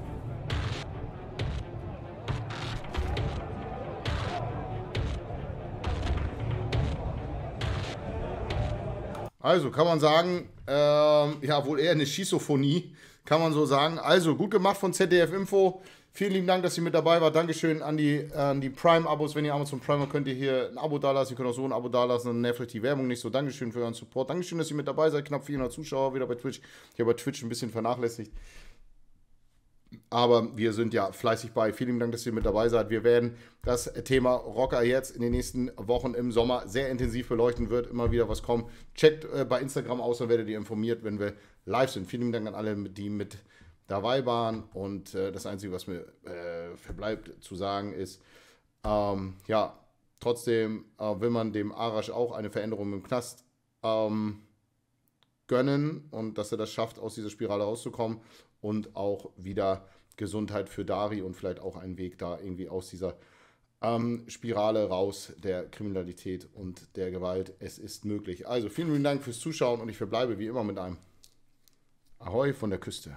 Also kann man sagen, ähm, ja, wohl eher eine Schizophonie, kann man so sagen. Also gut gemacht von Z D F Info. Vielen lieben Dank, dass ihr mit dabei wart. Dankeschön an die, an die Prime-Abos. Wenn ihr Amazon Prime habt, könnt ihr hier ein Abo dalassen. Ihr könnt auch so ein Abo dalassen, dann nervt euch die Werbung nicht so. Dankeschön für euren Support. Dankeschön, dass ihr mit dabei seid. Knapp vierhundert Zuschauer wieder bei Twitch. Ich habe bei Twitch ein bisschen vernachlässigt. Aber wir sind ja fleißig bei. Vielen Dank, dass ihr mit dabei seid. Wir werden das Thema Rocker jetzt in den nächsten Wochen im Sommer sehr intensiv beleuchten. Wird immer wieder was kommen. Checkt äh, bei Instagram aus, dann werdet ihr informiert, wenn wir live sind. Vielen Dank an alle, die mit dabei waren. Und äh, das Einzige, was mir äh, verbleibt zu sagen, ist, ähm, ja, trotzdem äh, will man dem Arash auch eine Veränderung im Knast ähm, gönnen und dass er das schafft, aus dieser Spirale rauszukommen und auch wieder Gesundheit für Dari und vielleicht auch einen Weg da irgendwie aus dieser ähm, Spirale raus der Kriminalität und der Gewalt. Es ist möglich. Also vielen, vielen Dank fürs Zuschauen und ich verbleibe wie immer mit einem Ahoi von der Küste.